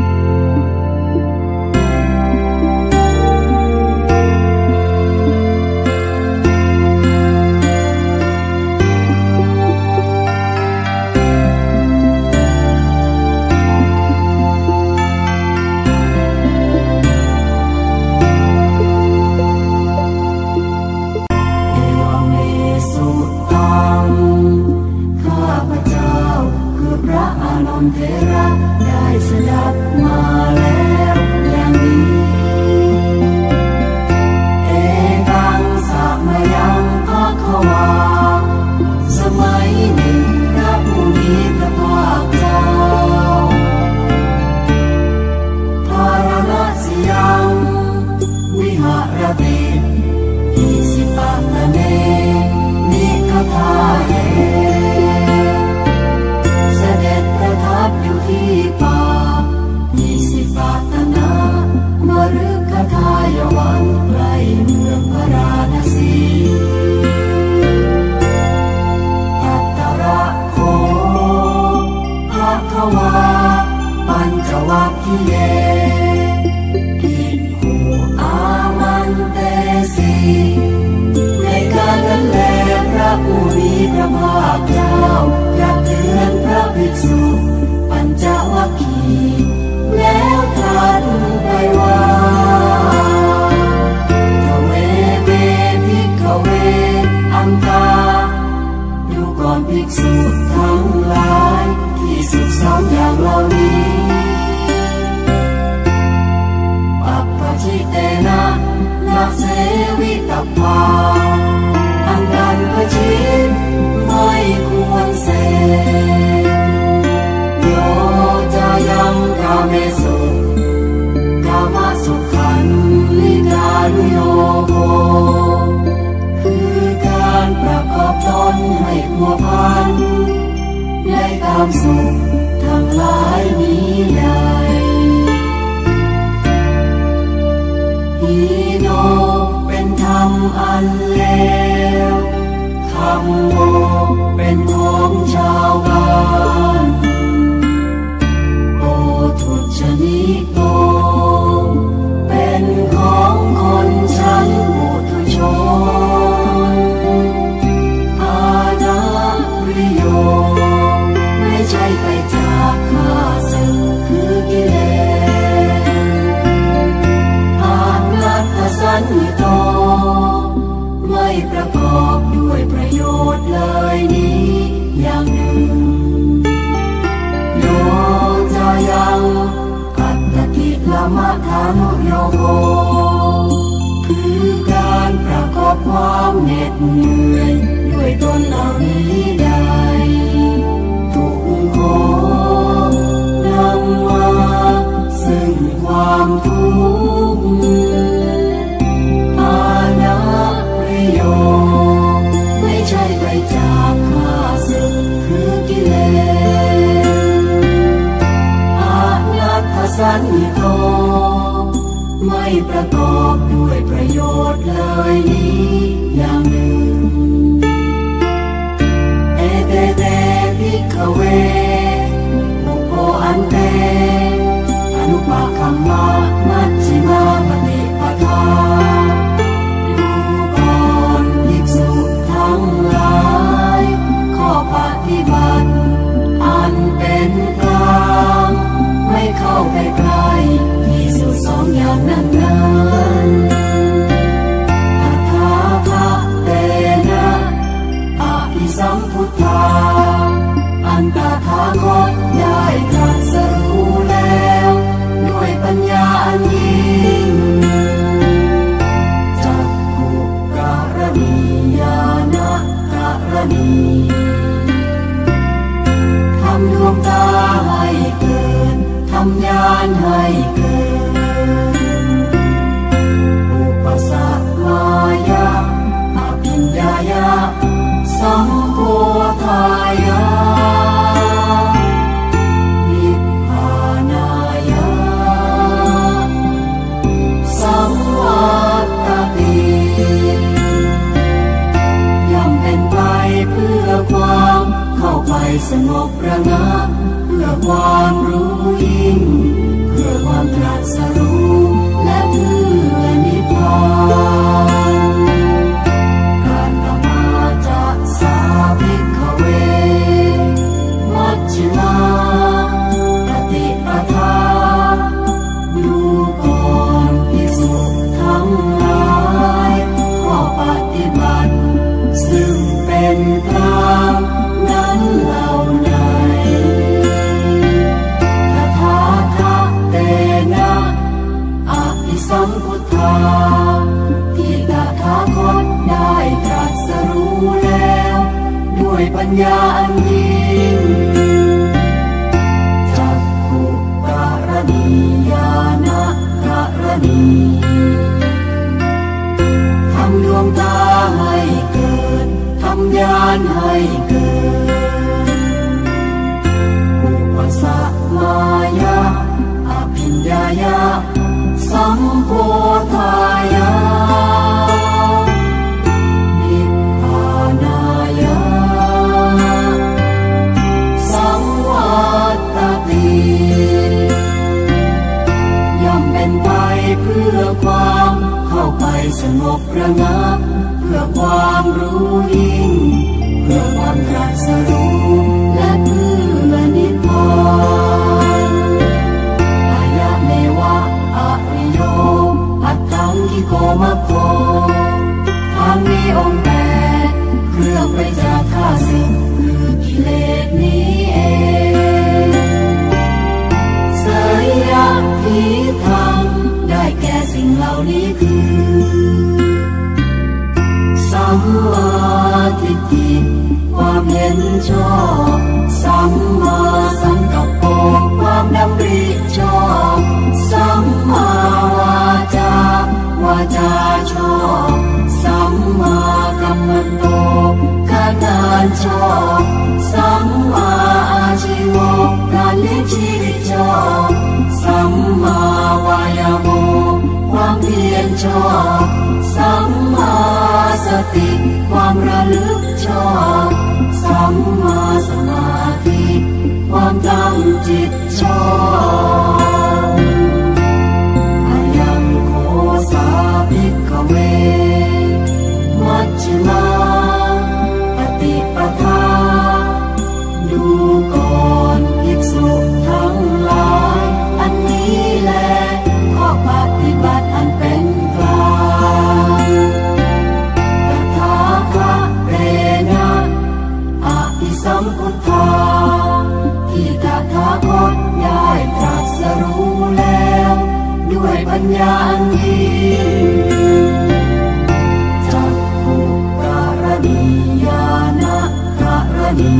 วัคคีเยภิกขุอามันเตสีในการนั้นแลพระผู้มีพระภาคเจ้าตรัสเตือนพระภิกษุปัญจวัคคีย์แล้วตรัสไปว่าทเวเวภิกขเวอันตาดูก่อนภิกษุทั้งหลายที่สุขสามอย่างเหล่านี้ปัปปชิเตนะนาเสวิตปาอันดันพชิตไม่ควรเสพโยจายังกาเมสุกามสุขันลิกานุโยโกคือการประกอบตนให้พัวพันในกามสุขทั้งหลายนี้ใหญ่ฮีโนเป็นธรรมอันเลวคำโมเป็นของชาวบ้านโอทุจนิโกเป็นของคนชั้นปุถุชนอาณาริโยไม่ใช่ไปจากข้าศึกคือกิเลสอานัตสันนิโตไม่ประกอบด้วยประโยชน์เลยนี้อย่างหนึ่งโยจายังอัตตกิลมะทานุโยโกคือการประกอบความเหน็ดเหนื่อยด้วยตนเหล่านี้ได้ทุกขนำมาซึ่งความทุกข์อาณาริโยไม่ใช่ไปจากข้าศึกคือกิเลสอานัตสันนิโตไม่ประกอบด้วยประโยชน์เลยนี้อย่างหนึ่งเอเตเตภิกขเวปุโพอันเตอนุปาคัมมะมัชฌิมาปฏิปทาดูก่อนภิกษุทั้งหลายข้อปฏิบัติอันเป็นกลางไม่เข้าไปใกล้ที่สุดสองอย่างนั้นนั้นตถาคตเตนะอภิสัมพุทธาอันตถาคตได้ตรัสรู้แล้วด้วยปัญญาอันยิ่งจักขุการณีญาณการณีทำดวงตาให้เกิดทำญาณให้เกิดอุปสัมมายะอภิญญายะสัมโพธายะนิพพานายะสัมวัตติย่อมเป็นไปเพื่อความเข้าไปสงบระงับเพื่อความรู้ยิ่งเพื่อความตรัสรู้และเพื่อนิพพานกัตมาจะสาภิกขเวมัชฌิมาปฏิปทาดูก่อนภิกษุทั้งหลายข้อปฏิบัติซึ่งเป็นกลางนั้นเหล่าใดตถาคตเตนะอภิสัมพุทธาที่ตถาคตได้ตรัสรู้แล้วด้วยปัญญาอันยิ่งจักขุการณีญาณการณีทำดวงตาให้เกิดทำญาณให้เกิดอุปสัมมายะอภิญญายะสัมโพธายะนิพพานายะสัมวัตติสงบระงับเพื่อความรู้ยิ่งเพื่อความตรัสรู้และเพื่อนิพพานอายะเมวะอริโยอัตถังกิโกมะโคทางมีองค์แปดเครื่องไปจากข้าศึกคือกิเลสนี้เองเสยยะทิธรรมได้แก่สิ่งเหล่านี้คือสัมมาทิฏฐิความเห็นชอบสัมมาสังกัปโปความดำริชอบสัมมาวาจาวาจาชอบสัมมากัมมันโตการงานชอบสัมมาอาชีวะการเลี้ยงชีวิตชอบสัมมาวายาโมความเพียรชอบสัมมาสติความระลึกชอบสัมมาสมาธิความตั้งจิตชอบอายังโคสาภิกขเวมัชฌิมาปฏิปทาดูก่อนภิกษุทั้งหลายอันนี้แลข้อปฏิบัติอันเป็นกลางตถาคตเรนะอภิสัมพุทธาที่ตถาคตได้ตรัสรู้แล้วด้วยปัญญาอันยิ่งจักขุการณีญาณการณี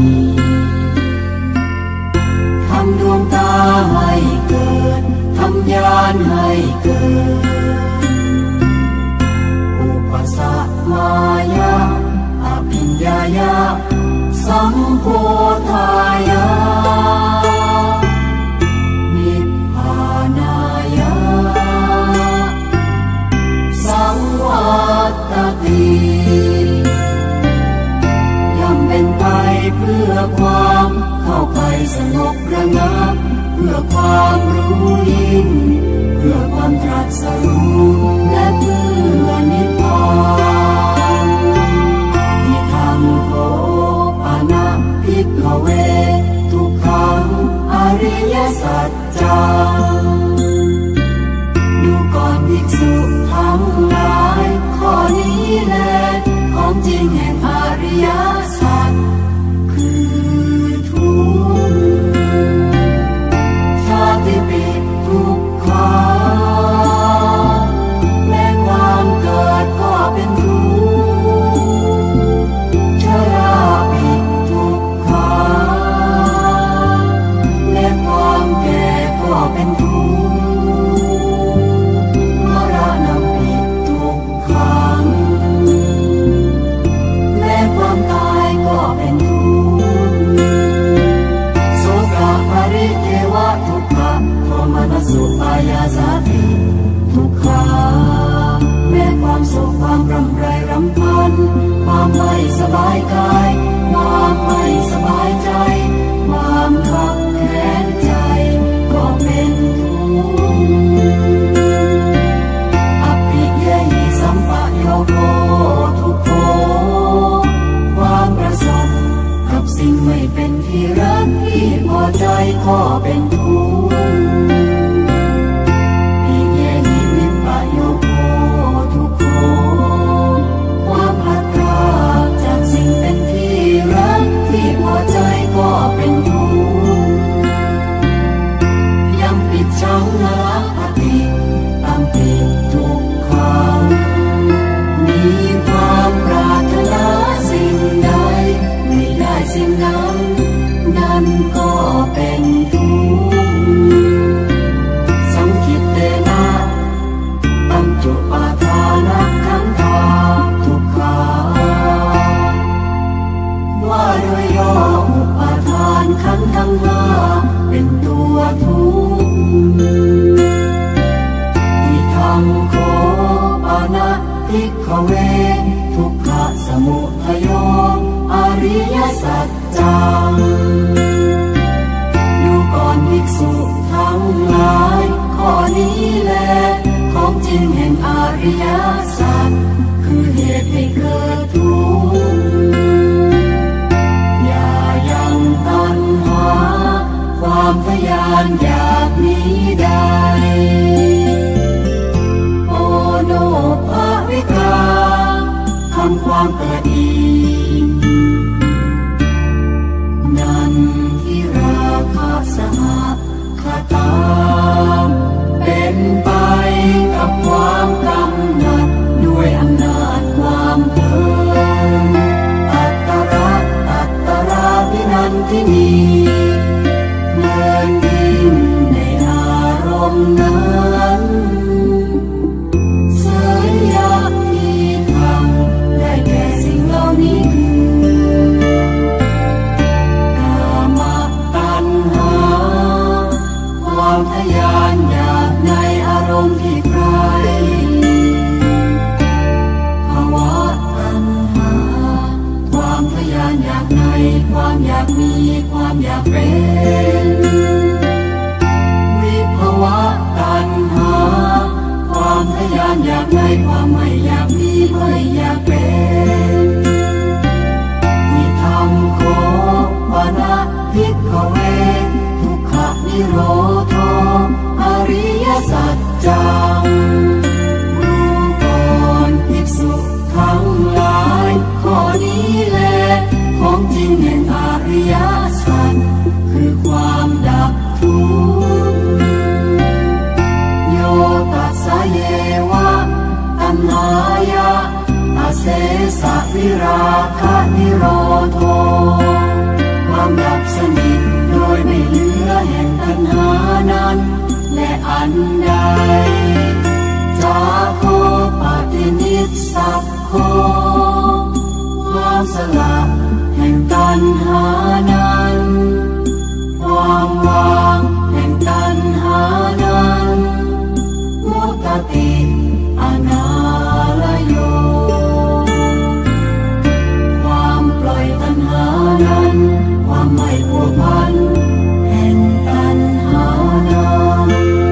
ทำดวงตาให้เกิดทำญาณให้เกิดอุปสัมมายะอภิญญายะสัมโพธายะนิพพานายะสังวัตติย่อมเป็นไปเพื่อความเข้าไปสงบระงับเพื่อความรู้ยิ่งเพื่อความตรัสรู้และเพื่อนิพพานที่ทำโคปานะภิกขเวทุกขังอริยสัจจังดูก่อนภิกษุทั้งหลายข้อนี้แลของจริงแห่งอริยสัจคือทุกข์ชาติปิทุกขาและความเกิดก็เป็นทุกข์ชราปิทุกขาและความแก่ก็เป็นทุกข์มรณะปิทุกขังและความตายก็เป็นทุกข์โสกปริเทวะทุกขะโทมนัสสุปายาสาติทุกขาแม้ความโศกความรำไรรำพันความไม่สบายกายความไม่สบายใจความขับแค้นใจก็เป็นทุกข์อภิเยหิสัมปะโยโคทุกโขความประสบกับสิ่งไม่เป็นที่รักที่พอใจก็เป็นทุกข์ปิเยหิวิปปะโยโคทุกโขความพลัดพรากจากสิ่งเป็นที่ทินีเพลินยิ่งในอารมณ์นั้นเสยยะที่ทำได้แก่สิ่งเหล่านี้คือกามตัณหาความทะยานอยากในอารมณ์ที่ใครภาวะตัณหาความทะยานอยากในความอยากมีความอยากเป็นวิภาวะตัณหาความทะยานอยากในความไม่อยากมีไม่อยากเป็นนิธรรมโคปนะภิกขเวทุกขนิโรธอริยสัจจังรู้ก่อนภิกษุทั้งหลายข้อนี้แลของจริงแห่งอริยสัจคือความดับทุกข์โยตัสสะเยวะตัณหายะอาเสสะวิราคะนิโรโธความดับสนิทโดยไม่เหลือแห่งตัณหานั้นและอันใดจาโคปฏินิสสัพโคความสละแห่งตัณหานั้นความวางแห่งตัณหานั้นมุตติอนาลโยความปล่อยตัณหานั้นความไม่ผัวพันแห่งตัณหานั้น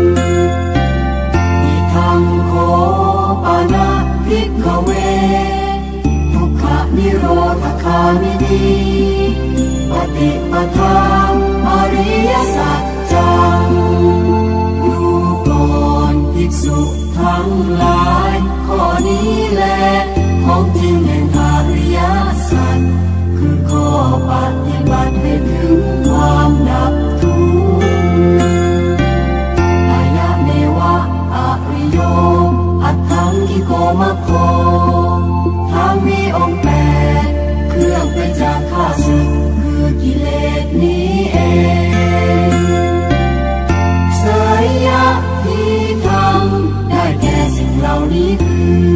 อิทังโคปนะภิกขเวทุกขนิโรธคามินีปฏิปทาอริยสัจจังรู้ก่อนภิกษุทั้งหลายข้อนี้แลของจริงแห่งอริยสัจคือข้อปฏิบัติให้ถึงความดับทุกข์อายะเนวะอริโยอัตถังกิโกมะโคทางมีองค์แปดเครื่องไปจากข้าศึกคือกิเลสนี้เองเสยยะที่ทำได้แก่สิ่งเหล่านี้คือ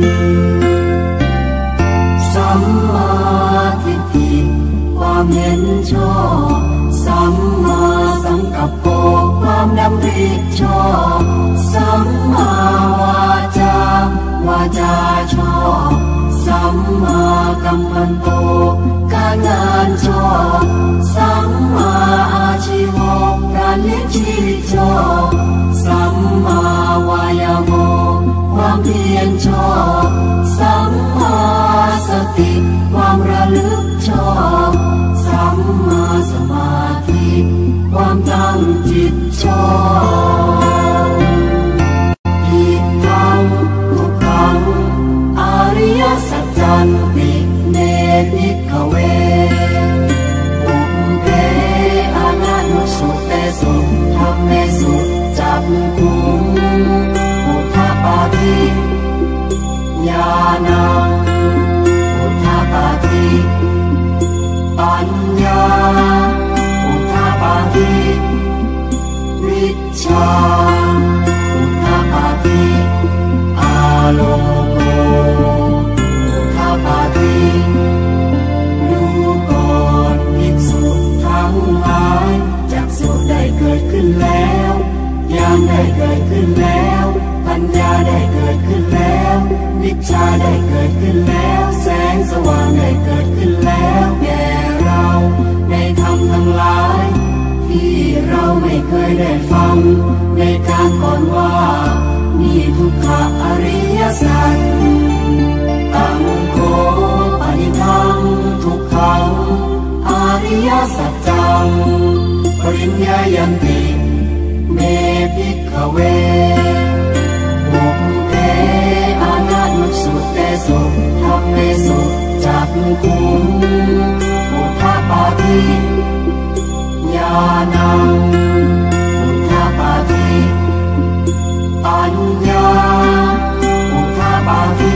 สัมมาทิฏฐิความเห็นชอบสัมมาสังกัปโปความดำริชอบสัมมาวาจาวาจาชอบสัมมากัมมันโตการงานชอบสัมมาอาชีวะการเลี้ยงชีวิตชอบสัมมาวายาโมความเพียรชอบสัมมาสติความระลึกชอบสัมมาสมาธิความตั้งจิตชอบอิทังทุกขังอริยสัจจันติเนภิกขเวอุปเปอนันตุสุเตสุธัมเมสุจักขุงพุทธปาทิญาณังพุทธปาทิปัญญาพุทธปาทิวิชชาพุทธปาทิอาโลโกพุทธปาทิดูก่อนภิกษุทั้งหลายจักษุได้เกิดขึ้นแล้วญาณได้เกิดขึ้นแล้วปัญญาได้เกิดขึ้นแล้ววิชชาได้เกิดขึ้นแล้วแสงสว่างได้เกิดขึ้นแล้วแก่เราในธรรมทั้งหลายที่เราไม่เคยได้ฟังในการก่อนว่านี่ทุกขอริยสัจตังโคปนิทังทุกขังอริยสัจจังปริญญายันติเมภิกขเวอุปเปอนันตุสุเตสุธัมเมสุจักขุงพุทธปาทิญาณังพุทธปาทิปัญญาพุทธปาทิ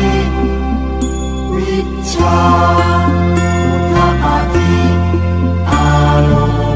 วิชชาพุทธปาทิอาโล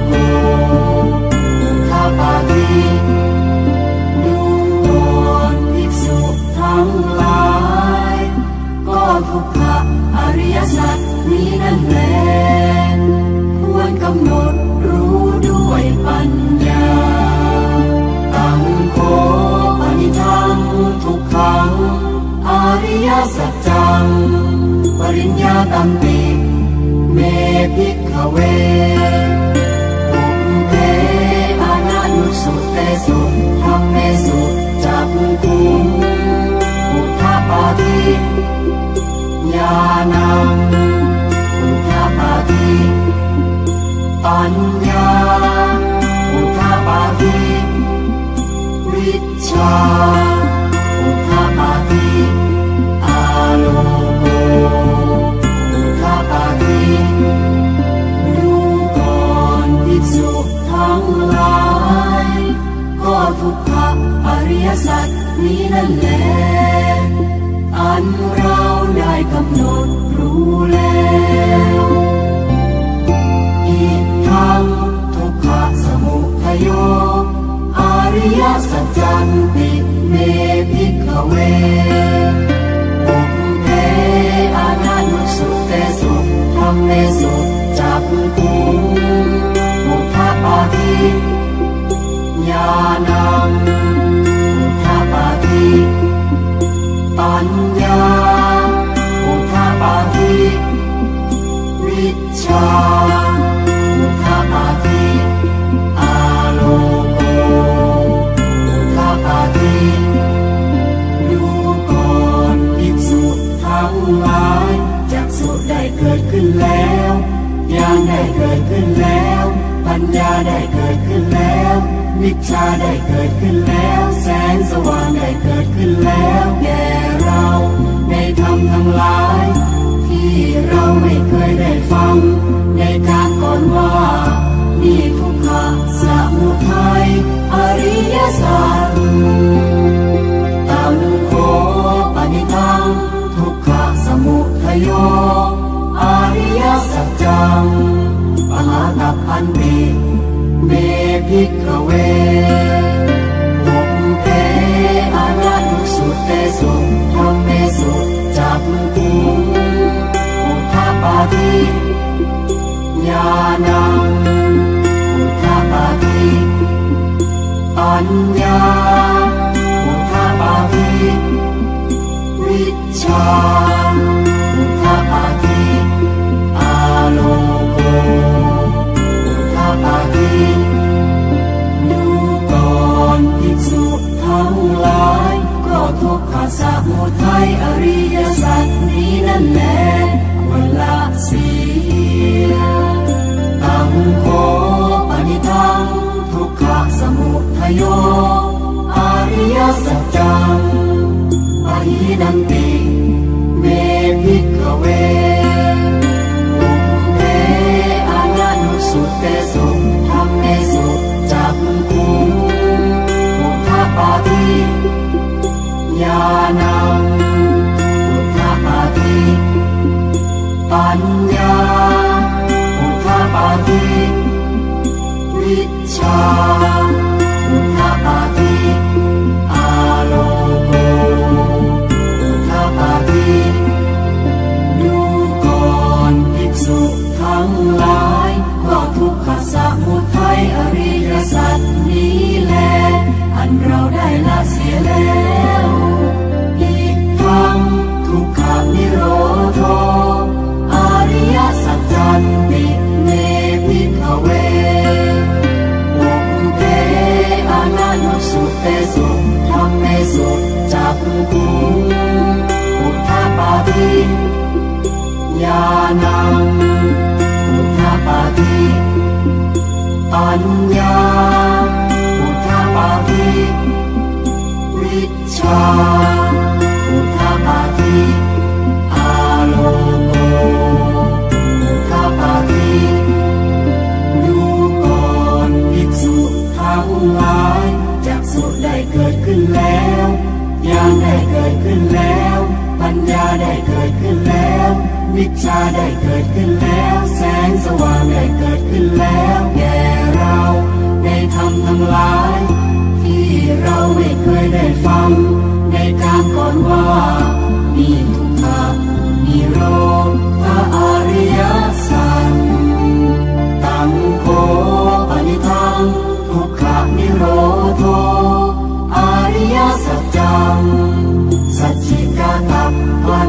สัจจังปริญญาตันติเมภิกขเวปุพเพอานานุสุเตสุธัมเมสุจักขุงพุทธปาทิญาณังพุทธปาทิปัญญาพุทธปาทิวิชชาพุทธปาทิอาโลโกพุทธปาทิดูก่อนภิกษุทั้งหลายก็ทุกขอริยสัจนี้นั่นแหละอันเราได้กำหนดรู้แล้วอีกทั้งทุกขสมุทัยโยอริยสัจจันติเมภิกขเวปุพเพอานานุสุเตสุธัมเมสุจักขุงพุทธปาทิญาณังพุทธปาทิปัญญาพุทธปาทิวิชชาพุทธปาทิอาโลโกพุทธปาทิดูก่อนภิกษุทั้งหลายจักษุได้เกิดขึ้นแล้วญาณได้เกิดขึ้นแล้วปัญญาได้เกิดขึ้นแล้ววิชชาได้เกิดขึ้นแล้วแสงสว่างได้เกิดขึ้นแล้วแก่เราในธรรมทั้งหลายที่เราไม่เคยได้ฟังในการก่อนว่านี่ทุกขสมุทัยอริยสัจตังโฆปนิทังทุกขสมุทัยโยอริยสัจจังปหาตัพพันติเมภิกขเวปุพเพอานานุสุเตสุธัมเมสุจักขุงพุทธปาทิญาณังพุทธปาทิปัญญาพุทธปาทิวิชชาพุทธปาทิอาโลโกพุทธปาทิดูก่อนภิกษุทั้งหลายก็ทุกขสมุทัยอริยสัจนี้นั่นแหละควรละเสียตังโฆปนิทังทุกขสมุทัยโยอริยสัจจังปหินันติเมภิกขเวปุพเพอานานุสุเตสุธัมเมสุจักขุงพุทธปาทิญาณังพุทธปาทิปัญญาพุทธปาทิวิชชาพุทธปาทิอาโลโกพุทธปาทิดูก่อนภิกษุทั้งหลายก็ทุกขสมุทัยอริยสัจนี้แลอันเราได้ละเสียแล้วอีกทั้งทุกขนิโรโธอริยสัจจันติเมภิกขเวปุพเพอานานุสุเตสุธัมเมสุจักขุงพุทธปาทิญาณังพุทธปาทิปัญญาพุทธปาทิวิชชาพุทธปาทิอาโลโกพุทธปาทิดูก่อนภิกษุทั้งหลายจักษุได้เกิดขึ้นแล้วญาณได้เกิดขึ้นแล้วปัญญาได้เกิดขึ้นแล้ววิชชาได้เกิดขึ้นแล้วแสงสว่างได้เกิดขึ้นแล้วแก่เราในธรรมทั้งหลายที่เราไม่เคยได้ฟังในการก่อนว่านี่ทุกขนิโรธอริยสัจตังโฆปนิทังทุกขนิโรโธอริยสัจจังสัจจิกาตัพพั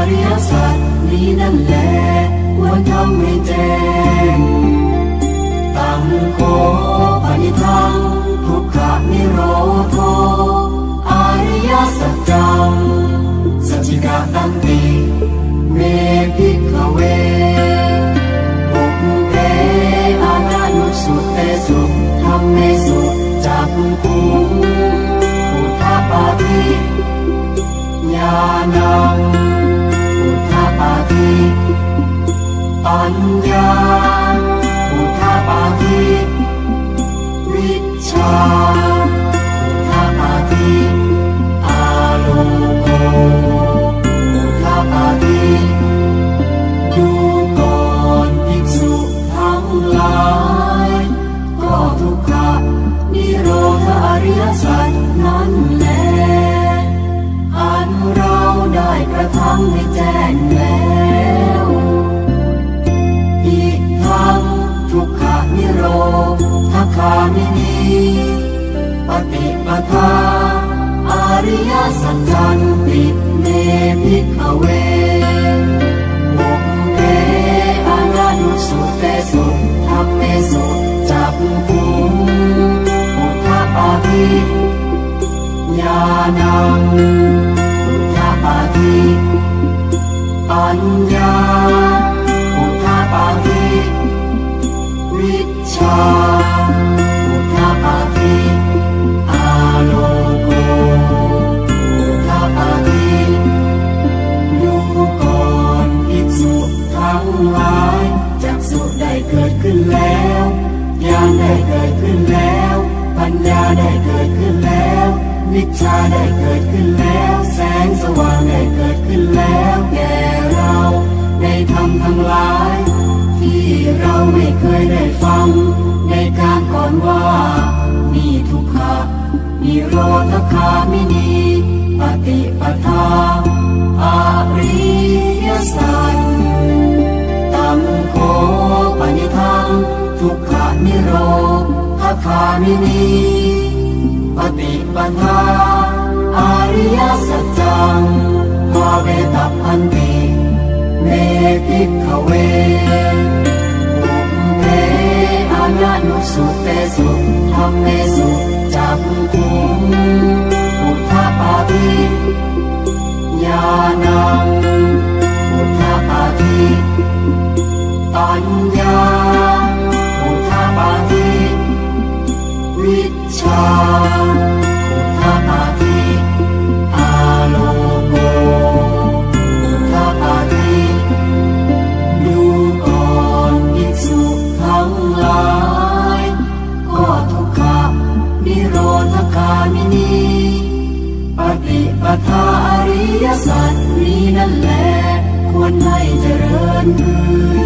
ริยสัจนี้นั่นแหละควรทำให้แจ้งตังโฆปณิทังทุกขนิโรโธอริยสัจจังสัจจิกาตันติเมภิกขเวปุพเพอานุสุเตสุธัมเมสุจักขุงพุทธปาติญาณังพุทธปาติปัญญาพุทธปาติวิชชาพุทธปาติอาโลโกพุทธปาติดูก่อนภิกษุทั้งหลายก็ทุกขนิโรธอริยสัจนั้นแลอันเราได้กระทำให้แจ้งแล้วอิทังทุกขนิโรธคามินีปฏิปทาอริยสัจจันติเมภิกขเวปุพเพอานุสุเตสุธัมเมสุจักขุงพุทธปาติญาณังพุทธปาติปัญญาพุทธปาติวิชชาพุทธปาติอาโลโกพุทธปาติดูก่อนภิกษุทั้งหลายจักษุได้เกิดขึ้นแล้วญาณได้เกิดขึ้นแล้วปัญญาได้เกิดขึ้นแล้ววิชชาได้เกิดขึ้นแล้วแสงสว่างได้เกิดขึ้นแล้วแก่เราในธรรมทั้งหลายที่เราไม่เคยได้ฟังในการก่อนว่ามีทุกขนิโรธคามินีปฏิปทาอริยสัจตังโฆปณิทังทุกขนิโรธคามินีปฏิปทาอริยสัจจังภาเวตัพพันติเมภิกขเวปุพเพอานุสุเตสุธัมเมสุจักขุงพุทธปาติญาณังพุทธปาติปัญญาพุทธปาติวิชชาพุทธปาติอาโลโกพุทธปาติดูก่อนภิกษุทั้งหลายก็ทุกขนิโรธคามินีปฏิปทาอริยสัจนี้นั่นแหละควรให้เจริญขึ้น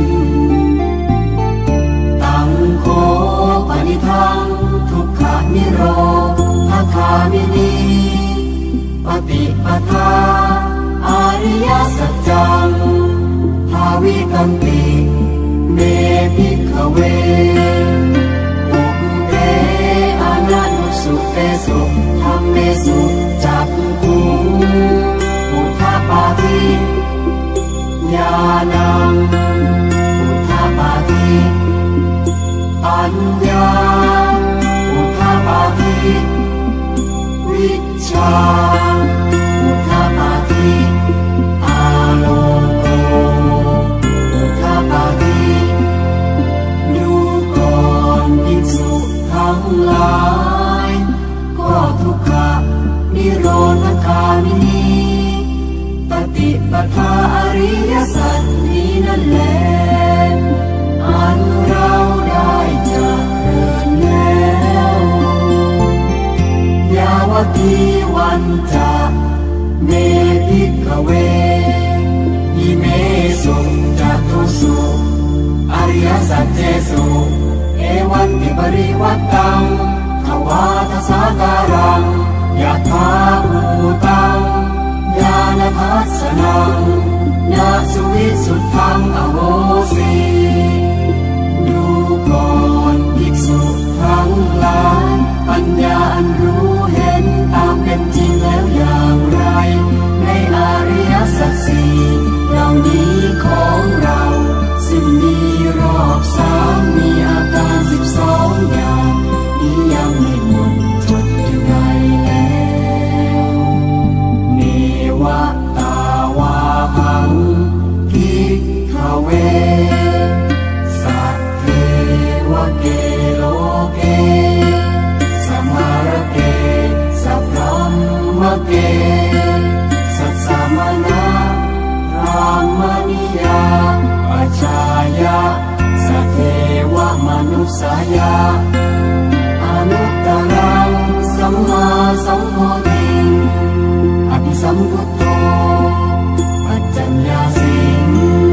ตังโฆปณิทังทุกขนิโรธคามินีปฏิปทาอริยสัจจังภาวิตันติเมภิกขเวปุพเพอานุสุเตสุธัมเมสุจักขุงพุทธปาติญาณังพุทธปาติปัญญาพุทธปาติวิชชาพุทธปาติอาโลโกพุทธปาติดูก่อนภิกษุทั้งหลายก็ทุกขนิโรธคามินีปฏิปทาอริยสัจนี้นั่นแหละอันเราได้เจริญแล้วยาวตีวันจะเมภิกขเวอิเมสุจัตุสุอริยสัจเจสุเอวันติปริวัตตังทวาทสาการังยะถาภูตังญาณทัสสนังนาสุวิสุทธังอโหสีดูก่อนภิกษุทั้งหลายปัญญาอันรู้เห็นตามเป็นจริงแล้วอย่างไรในอริยสัจสี่ษายาอนุตตรังสัมมาสัมโพธิอภิสัมพุทโธปัจจัญญาสิง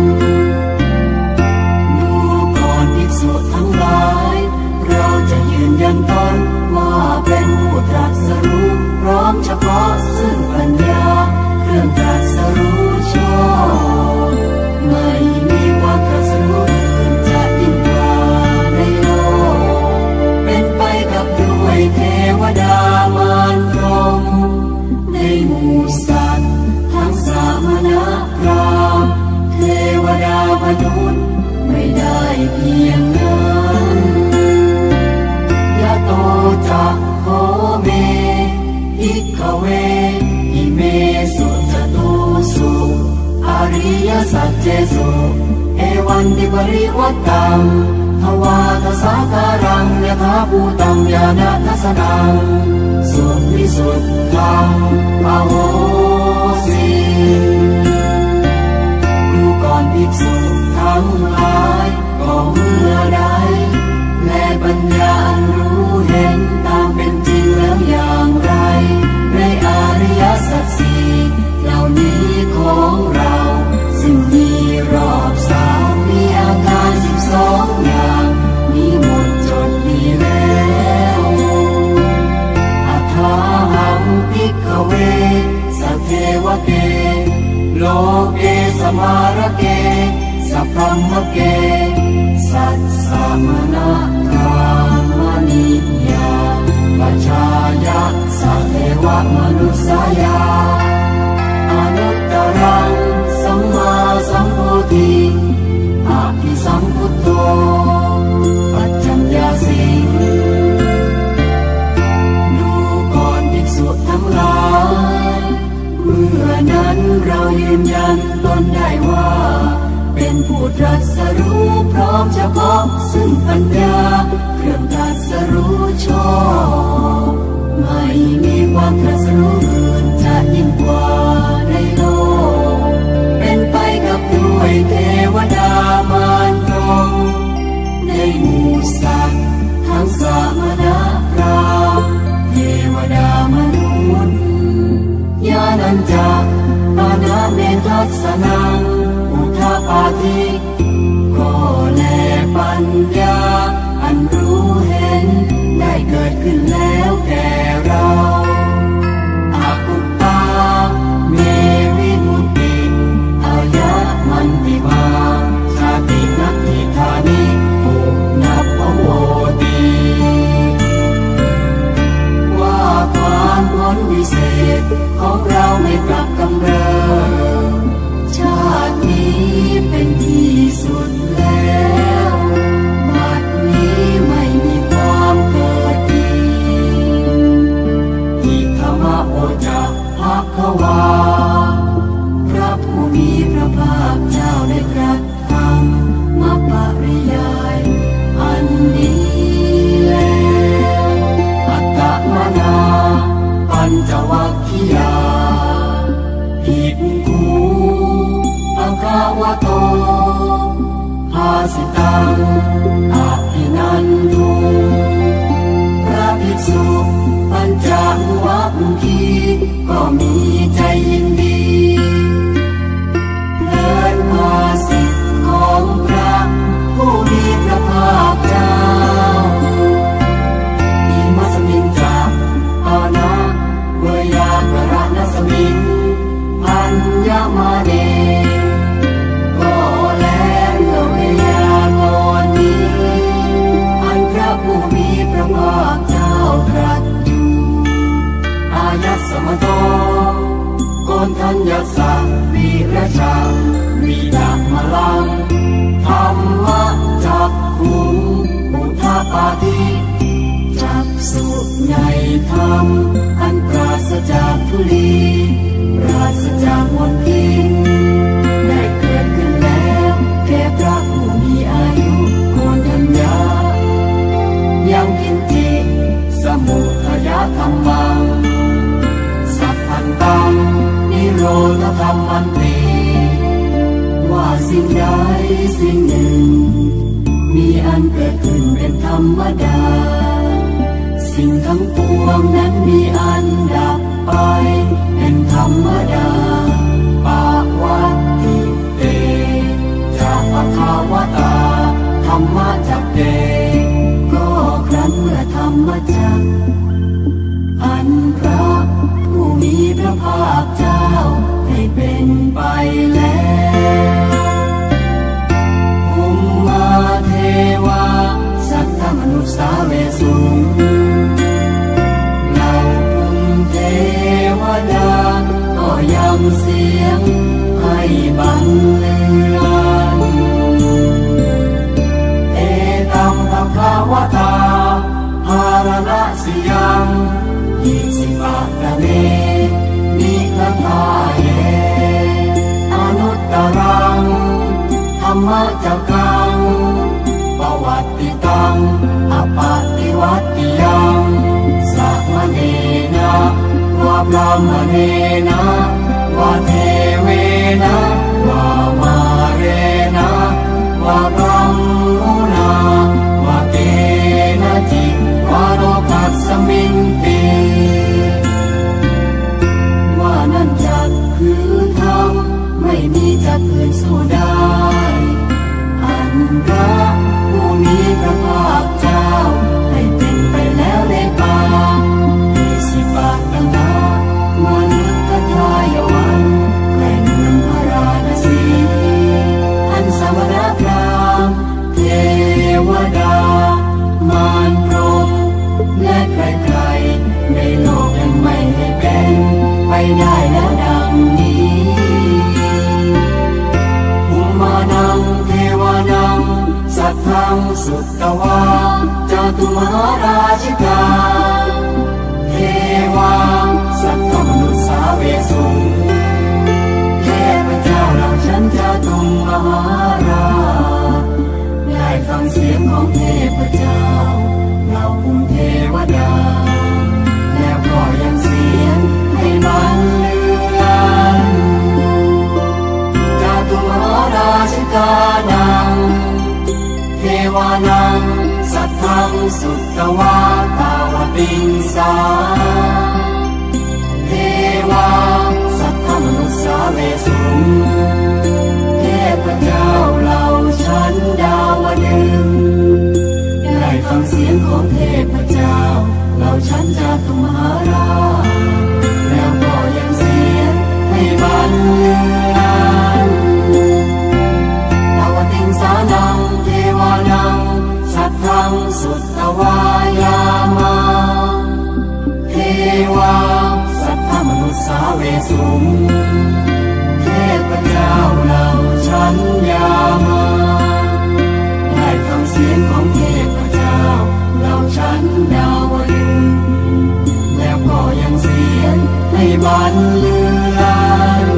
ดูก่อนภิกษุทั้งหลายเราจะยืนยันตนว่าเป็นผู้ตรัสรู้พร้อมเฉพาะซึ่งปัญญาเครื่องตรัสรู้ชอบไม่มีความตรัสรู้อื่นจะยิ่งกว่าในโลกเป็นไปกับด้วยเทวดามารพรหมในหมู่สัตว์ทั้งสามนะพรามเทวดามนุษย์ไม่ได้เพียงนั้นยะโตจะโคเมอิกขเวอิเมสุจตุสุอริยสัจเจสุเอวันติปริวัตตังทวาทสาการังยถาภูตังญาณทัสสนังสุวิสุทธังอโหสิดูก่อนภิกษุทั้งหลายก็เมื่อใดและปัญญาอันรู้เห็นตามเป็นจริงแล้วอย่างไรในอริยสัจสี่เหล่านี้ของเราซึ่งมีรอบสามมีอาการสิบสองอย่างมีหมดจดดีแล้วอัฏฐาหังภิกขเวสัทเทวเกโลเกสมาระเกสัพพมะเกสัสสะมนะธรรมนิยาปัจจายะสัทเทวมนุสสายาอนุตตรังสัมมาสัมโพธิอภิสัมพุทโธปัจจัญญาสิงดูก่อนภิกษุทั้งหลายเมื่อนั้นเรายืนยันตนได้ว่าเป็นผู้ตรัสรู้พร้อมเฉพาะซึ่งปัญญาเครื่องตรัสรู้ชอบไม่มีความตรัสรู้อื่นจะยิ่งกว่าในโลกเป็นไปกับด้วยเทวดามารพรหมในหมู่สัตว์ทั้งสามนะพรามเทวดามนุษย์ญาณัญจปานะเมทัสสนังอุทาปาทิก็แลปัญญาอันรู้เห็นได้เกิดขึ้นแล้วแก่เราอากุปปาเมวิมุตติอายะมันติมาชาตินัตถิธานิปุนัพพโวติว่าความพ้นวิเศษของเราไม่กลับกำเริบชาตินี้เป็นที่สุดแล้วบัดนี้ไม่มีความเกิดอีกอิธรรมโอจะภควาพระผู้มีพระภาคเจ้าได้ตรัสธรรมมาปริยายอันนี้แล้วอัตตมนาปัญจวัคคียาภิกขุภควโตภาสิตังอภินันทุพระภิกษุปัญจวัคคีย์ก็มีใจยินดีเพลินภาสิทธิ์ของพระผู้มีพระภาคเจ้าอิมัสมิงจะอานะเวยากรณสมิงอัญญมาเนก็แลเรื่องเวยากรณ์นี้อันพระผู้มีพระภาคเจ้าตรัสอยู่อายัสสมโตโกณทัญญสสะวิรชาวิดามลังธรรมจักขุงอุทาปาทิจักสุในธรรมอันปราศจากทุลีปราศจากมลทินได้เกิดขึ้นแล้วแก่พระผู้มีอายุโกณทัญญายังกินจิสมุทัยธรรมังสัพพันตังนิโรธธรรมันติว่าสิ่งใดสิ่งหนึ่งมีอันเกิดขึ้นเป็นธรรรมดาสิ่งทั้งปวงนั้นมีอันดับไปเป็นธรรมดาปาวัตติเตจะปะคาวตาธรรมจักเตก็ครั้นเมื่อธรรมจักอันพระผู้มีพระภาคเจ้าให้เป็นไปแล้วภูมิมาเทวาสัตตมนุษย์สาเวสุงเหล่าภูมิเทวดาก็ยังเสียงให้บรรเลงเอตัมภควตาภารณสิยังอิสิปะกะเนนิคทาเยอนุตตรังธรรมจักกังปวัตติตังอปฏิวัติยังสัมมเนนะวะพรหมเนนะวะเทเวนะวะมาเรนะวะพรหมุนาวะเกนะจิวะโรกัสสมิงติว่านั่นจักคือธรรมไม่มีจักอื่นสู้ได้อันพระผู้มีพระภาคเจ้าให้เป็นไปแล้วในป่าอิสิปะกะนะมนุษย์ทายวันแห่งเมืองพาราณสีอันสมณพราหมณ์เทวดามารพรหมและใครๆในโลกยังไม่ให้เป็นไปได้แล้วดังนี้ภูมานังเทวานังสัทธังสุตตวาจตุมหาราชิกาเทวาสัตตมนุษย์สาเวสุงเทพเจ้าเหล่าชั้นจตุมหาราชได้ฟังเสียงของเทพเจ้าเหล่าภูมิเทวดาแล้วก็ยังเสียงให้บรรลือลั่นจตุมหาราชิกานังเทวานังสัทธังสุตตวาตาวติงสาเทวาสัทธมนุษย์สาเวสุงเทพเจ้าเหล่าชั้นดาวดึงส์ได้ฟังเสียงของเทพเจ้าเหล่าชั้นจตุมหาราชแล้วก็ยังเสียงให้บรรลือลั่นตาวติงสานังเทวานังสัทธังสุตตวายามาเทวาสัทธมนุษย์สาเวสุงเทพเจ้าเหล่าชั้นยามาได้ฟังเสียงของเทพเจ้าเหล่าชั้นดาวดึงส์แล้วก็ยังเสียงให้บรรลือลั่น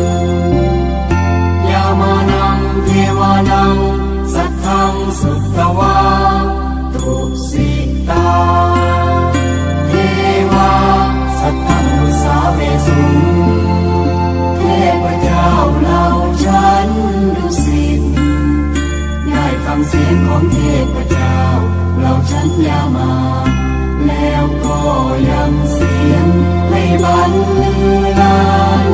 ยามานังเทวานังสัทธังสุตตวาตุสิตาเทวาสัทธมนุษย์สาเวสุงเทพเจ้าเหล่าชั้นดุสิตได้ฟังเสียงของเทพเจ้าเหล่าชั้นยามาแล้วก็ยังเสียงให้บรรลือลั่น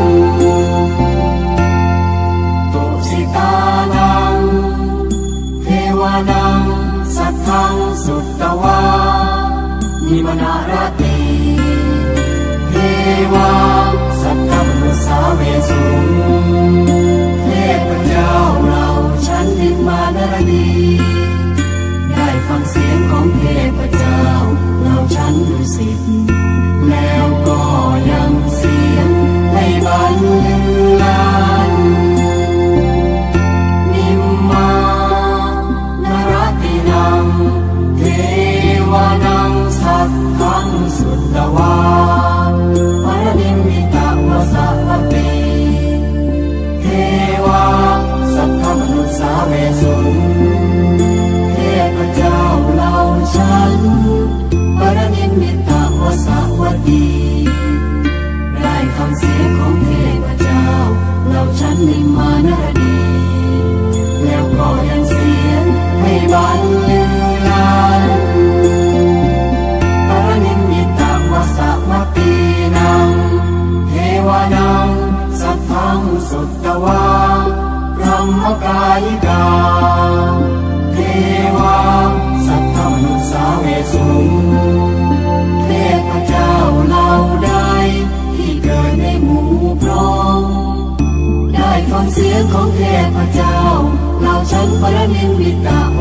ตุสิตานังเทวานังสัทธังสุตตวานิมนารติเทวาสัทธมนุษย์สาเวสุงเทพเจ้าเหล่าชั้นนิมมานรดีได้ฟังเสียงของเทพเจ้าเหล่าชั้นดุสิตแล้วก็ยังเสียงให้บรรลือลั่นนิมมานรตินังเทวานังสัทธังสุตตวาปรนิมมิตวสัพพติเทวาสัทธมนุษย์สาเวสุงเทพเจ้าเหล่าชั้นปรนิมมิตวสัพพติได้ฟังเสียงของเทพเจ้าเหล่า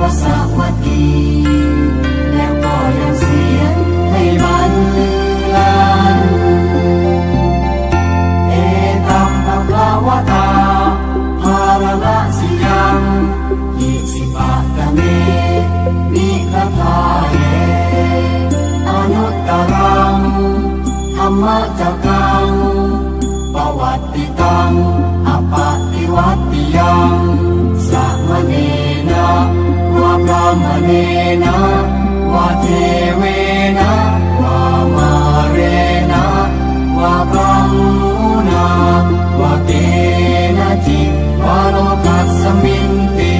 สวัสดีแล้วก็ยังเสียงให้บันลือลั่นเอตัมภะคะวะตาภารณะสิยังอิสิปะตะเมวิคทาเยอนุตตรังธรรมจักกังปวัตติตังอปติวัตติยังสามเณนะวะพรหมเณนะวะเทเวนะวะมาเรนะวะกัมมุนาวะเกนะจิวะโลกัสสมินติ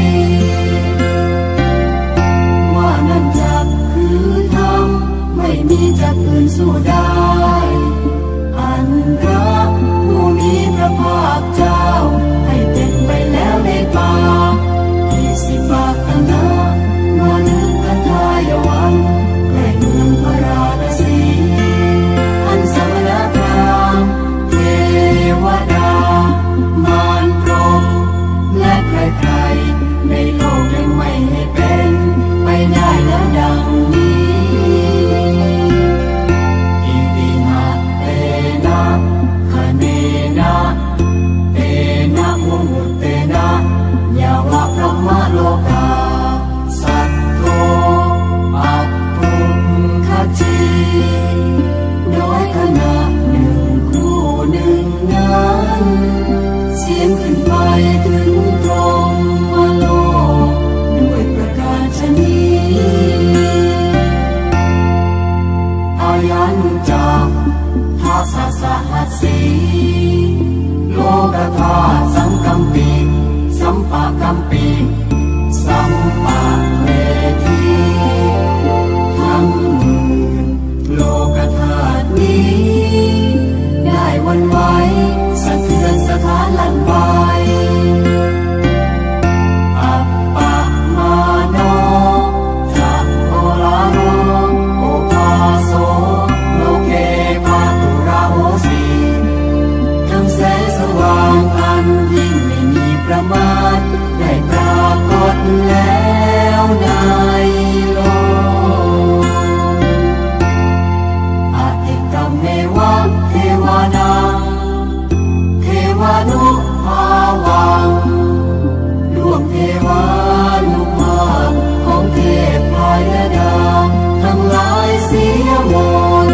ว่านั่นจักคือธรรมไม่มีจักอื่นสู้ได้อันรักผู้มีพระภาคเจ้าให้เป็นไปแล้วในป่าอิสิปะตนะมนุษย์คทายวันใกล้เมืองพาราณสีอันสมณพราหมณ์เทวดามารพรหมและใครๆในโลกยังไม่ให้เป็นไปได้แล้วดังนี้อิติหะเตนะคะเนนะเตนะมุมุตเตนะยาวะพรหมโลกาสัตโตอัปปุคจีโดยขณะหนึ่งครู่หนึ่งนั้นเสียงขึ้นไปถึงตรงมโลกด้วยประการชนี้อายัญจักทัสสะสหัสสีโลกธาตุสังกัมปิสัมปะกัมปิสัมปะเวทีทั้งหมื่นโลกธาตุนี้ได้หวั่นไหวสะเทือนสถานลั่นไปอัปปะมาโนจักโอลาโนโอภาโสโลเกภาตุราโหสีทั้งแสงสว่างอันยิ่งไม่มีประมาณได้ปรากฏแล้วในโลกอติกัมเมวะเทวานังเทวานุภาวังดวงเทวานุภาพของเทพพายดาทั้งหลายเสียหมด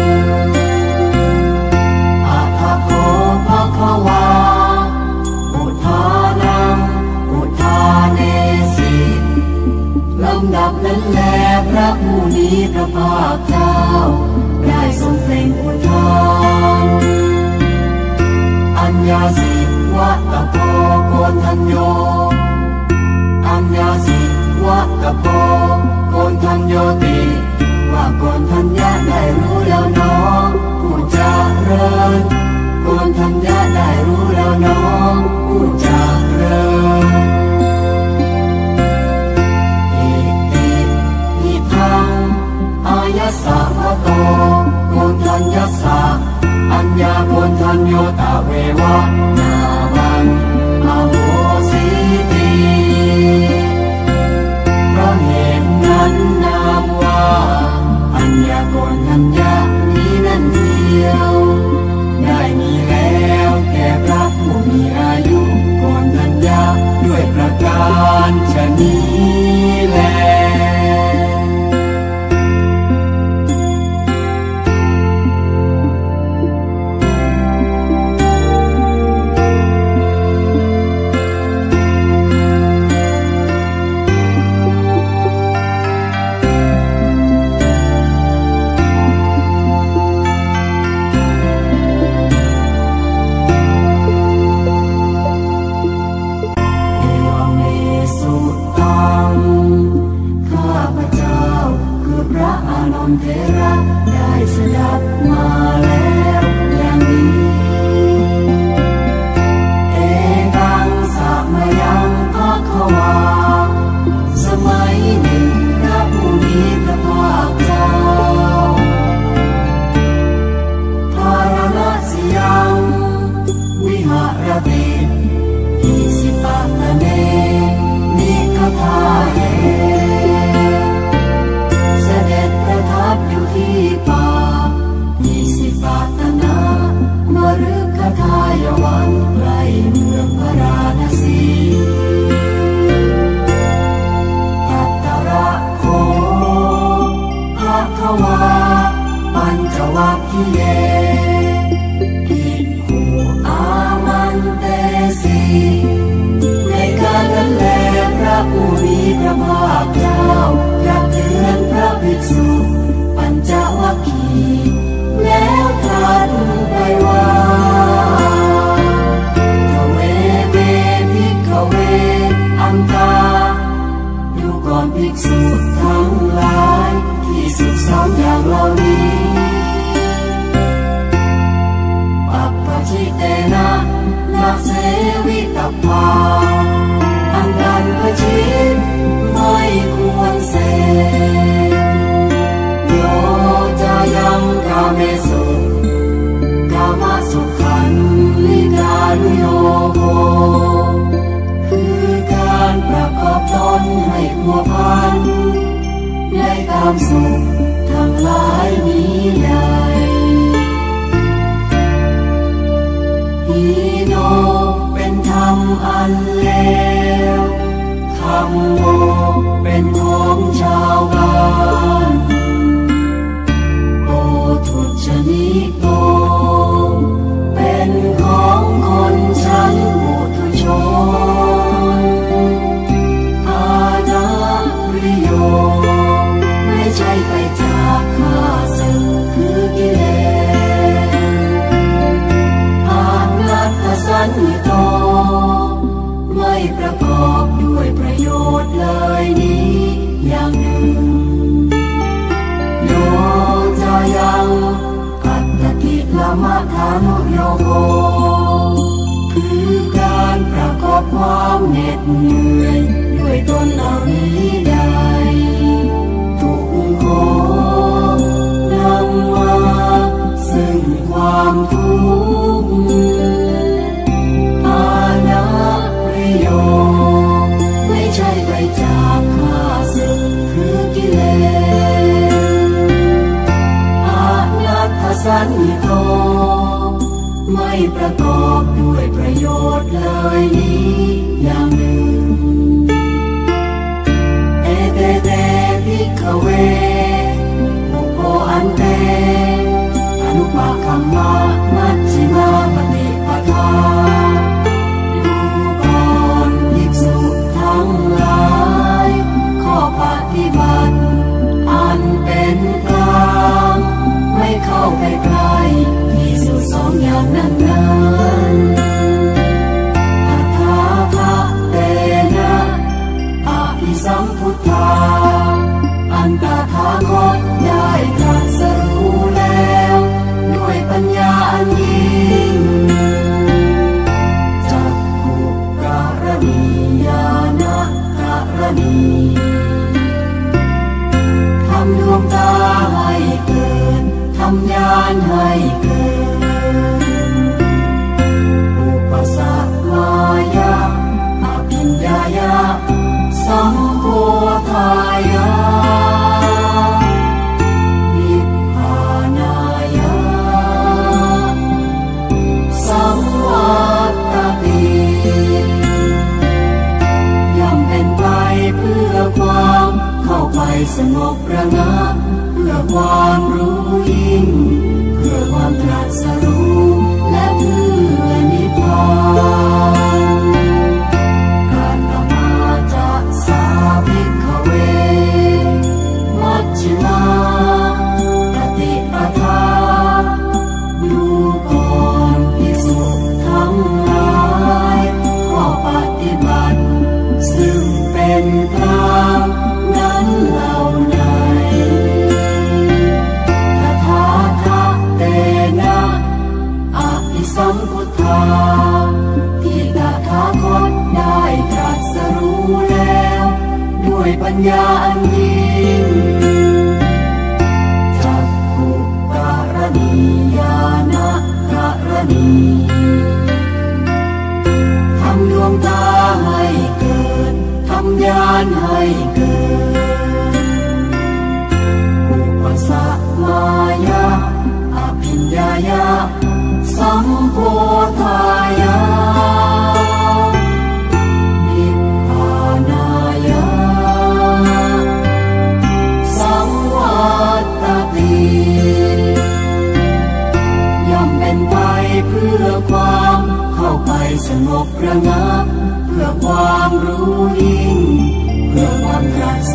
อัฏฐโคภควาอุทานังอุทาเนสิลำดับนั้นแลพระผู้มีพระภาคเจ้าได้ทรงเปล่งอุทานอัญญาสิวัตโพโกณทัญโยอัญญาสิวัตโพโกณทัญโยติว่าโกณทัญญาได้รู้แล้วเนาะผู้เจริญโกณทัญญาได้รู้แล้วเนาะผู้เจริญอิติหิทังอายัสสะวะโตโกณทัญญาสะอัญญาโกณทัญโยตะเววะนาวังอโหสิติเพราะเหตุนั้นนามว่าอัญญาโกณทัญญานี้นั่นเทียวได้มีแล้วแก่พระผู้มีอายุโกณทัญญาด้วยประการฉะนี้แลเทระได้สดับมาแล้วอย่างนี้เอกังสามยังภควาสมัยหนึ่งพระผู้มีพระภาคเจ้าภารณสิยังวิหารติอิสิปะตะเนนิคทาเยจ้ากระเทือนพระภิกษุปัญจวัคคีย์แล้วตรัสไปว่าทเวเวภิกขเวอันตาดูก่อนภิกษุทั้งหลายที่สุขสองอย่างเหล่านี้ปัปปชิเตนะนาเสวิตพาอันดันพชิตไม่ควรเสพโยจายังกาเมสุกามสุขันลิกานุโยโกคือการประกอบตนให้พัวพันในกามสุขทั้งหลายนี้ใหญ่ฮีโนเป็นธรรมอันเลวคำโมเป็นของชาวบ้านโอทุจนิโกเป็นของคนชั้นปุถุชนอาณาริโยไม่ใช่ไปจากข้าศึกคือกิเลสอานัตสันนิโตไม่ประกอบด้วยประโยชน์เลยนี้อย่างหนึ่งโยจายังอัตติละมะทานุโยโกคือการประกอบความเหน็ดเหนื่อยด้วยตนเหล่านี้ได้ทุกขนำมาซึ่งความทุกข์อาณาริโยไม่ใช่ไปจากข้าศึกคือกิเลสอานัตถสันนิโตไม่ประกอบด้วยประโยชน์เลยนี้อย่างหนึ่งเอเตเตภิกขเวโมโคอันเตอนุปคัมมะมัชฌิมาปฏิปทาดูก่อนภิกษุทั้งหลายข้อปฏิบัติอันเป็นกลางไม่เข้าไปใกล้ที่สุดสองอย่างนั้นนั้นตถาคเตนะอภิสัมพุทธาอันตถาคตได้ตรัสรู้แล้วด้วยปัญญาอันยิ่งจักขุการณีญาณการณีทำดวงตาให้เกิดทำญาณให้เกิดอุปสัมมายะอภิญญายะสัมโพธายะนิพพานายะสัมวัตติย่อมเป็นไปเพื่อความเข้าไปสงบระงับเพื่อความรู้ยิ่งเพื่อความตรัสรู้และเพื่อนิพพานการตมาจะสาภิกขเวมัชฌิมาปฏิปทาดูก่อนภิกษุทั้งหลายข้อปฏิบัติซึ่งเป็นกลางนั้นเหล่าใดตถาคเตนะอภิสัมพุทธาที่ตถาคตได้ตรัสรู้แล้วด้วยปัญญาอันยิ่งจักขุการณีญาณการณีทำดวงตาให้เกิดทำญาณให้เกิดอุปสัมมายะอภิญญายะสัมโพธายะนิพพานายะสัมวัตติย่อมเป็นไปเพื่อความเข้าไปสงบระงับเพื่อความรู้ยิ่งเพื่อความตรัส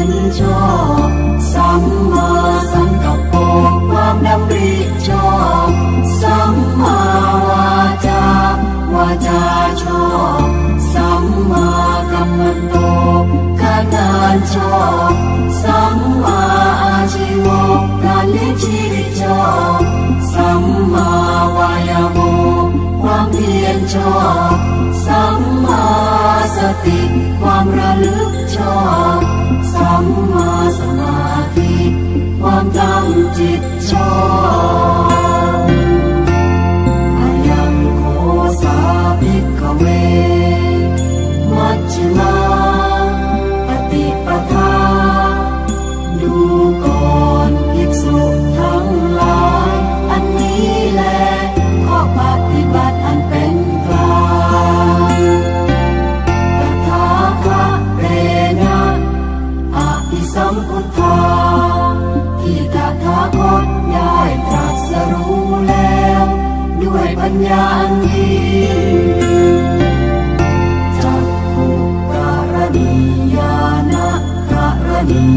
นชอบสัมมาสังกัปโปความดำริชอบสัมมาวาจาวาจาชอบสัมมากัมมันโตการงานชอบสัมมาอาชีวะการเลี้ยงชีวิตชอบสัมมาวายาโมความเพียรชอบสัมมาสติความระลึกชอบสัมมาสมาธิความตั้งจิตชอบอายังโคสาภิกขเวมัชฌิมาปฏิปทาดูก่อนภิกษุทั้งหลายอันนี้แลข้อปฏิบัติอันเป็นกลางตถาคเตนะอภิสัมพุทธาที่ตถาคตได้ตรัสรู้แล้วด้วยปัญญาอันยิ่งจักขุการณีญาณการณี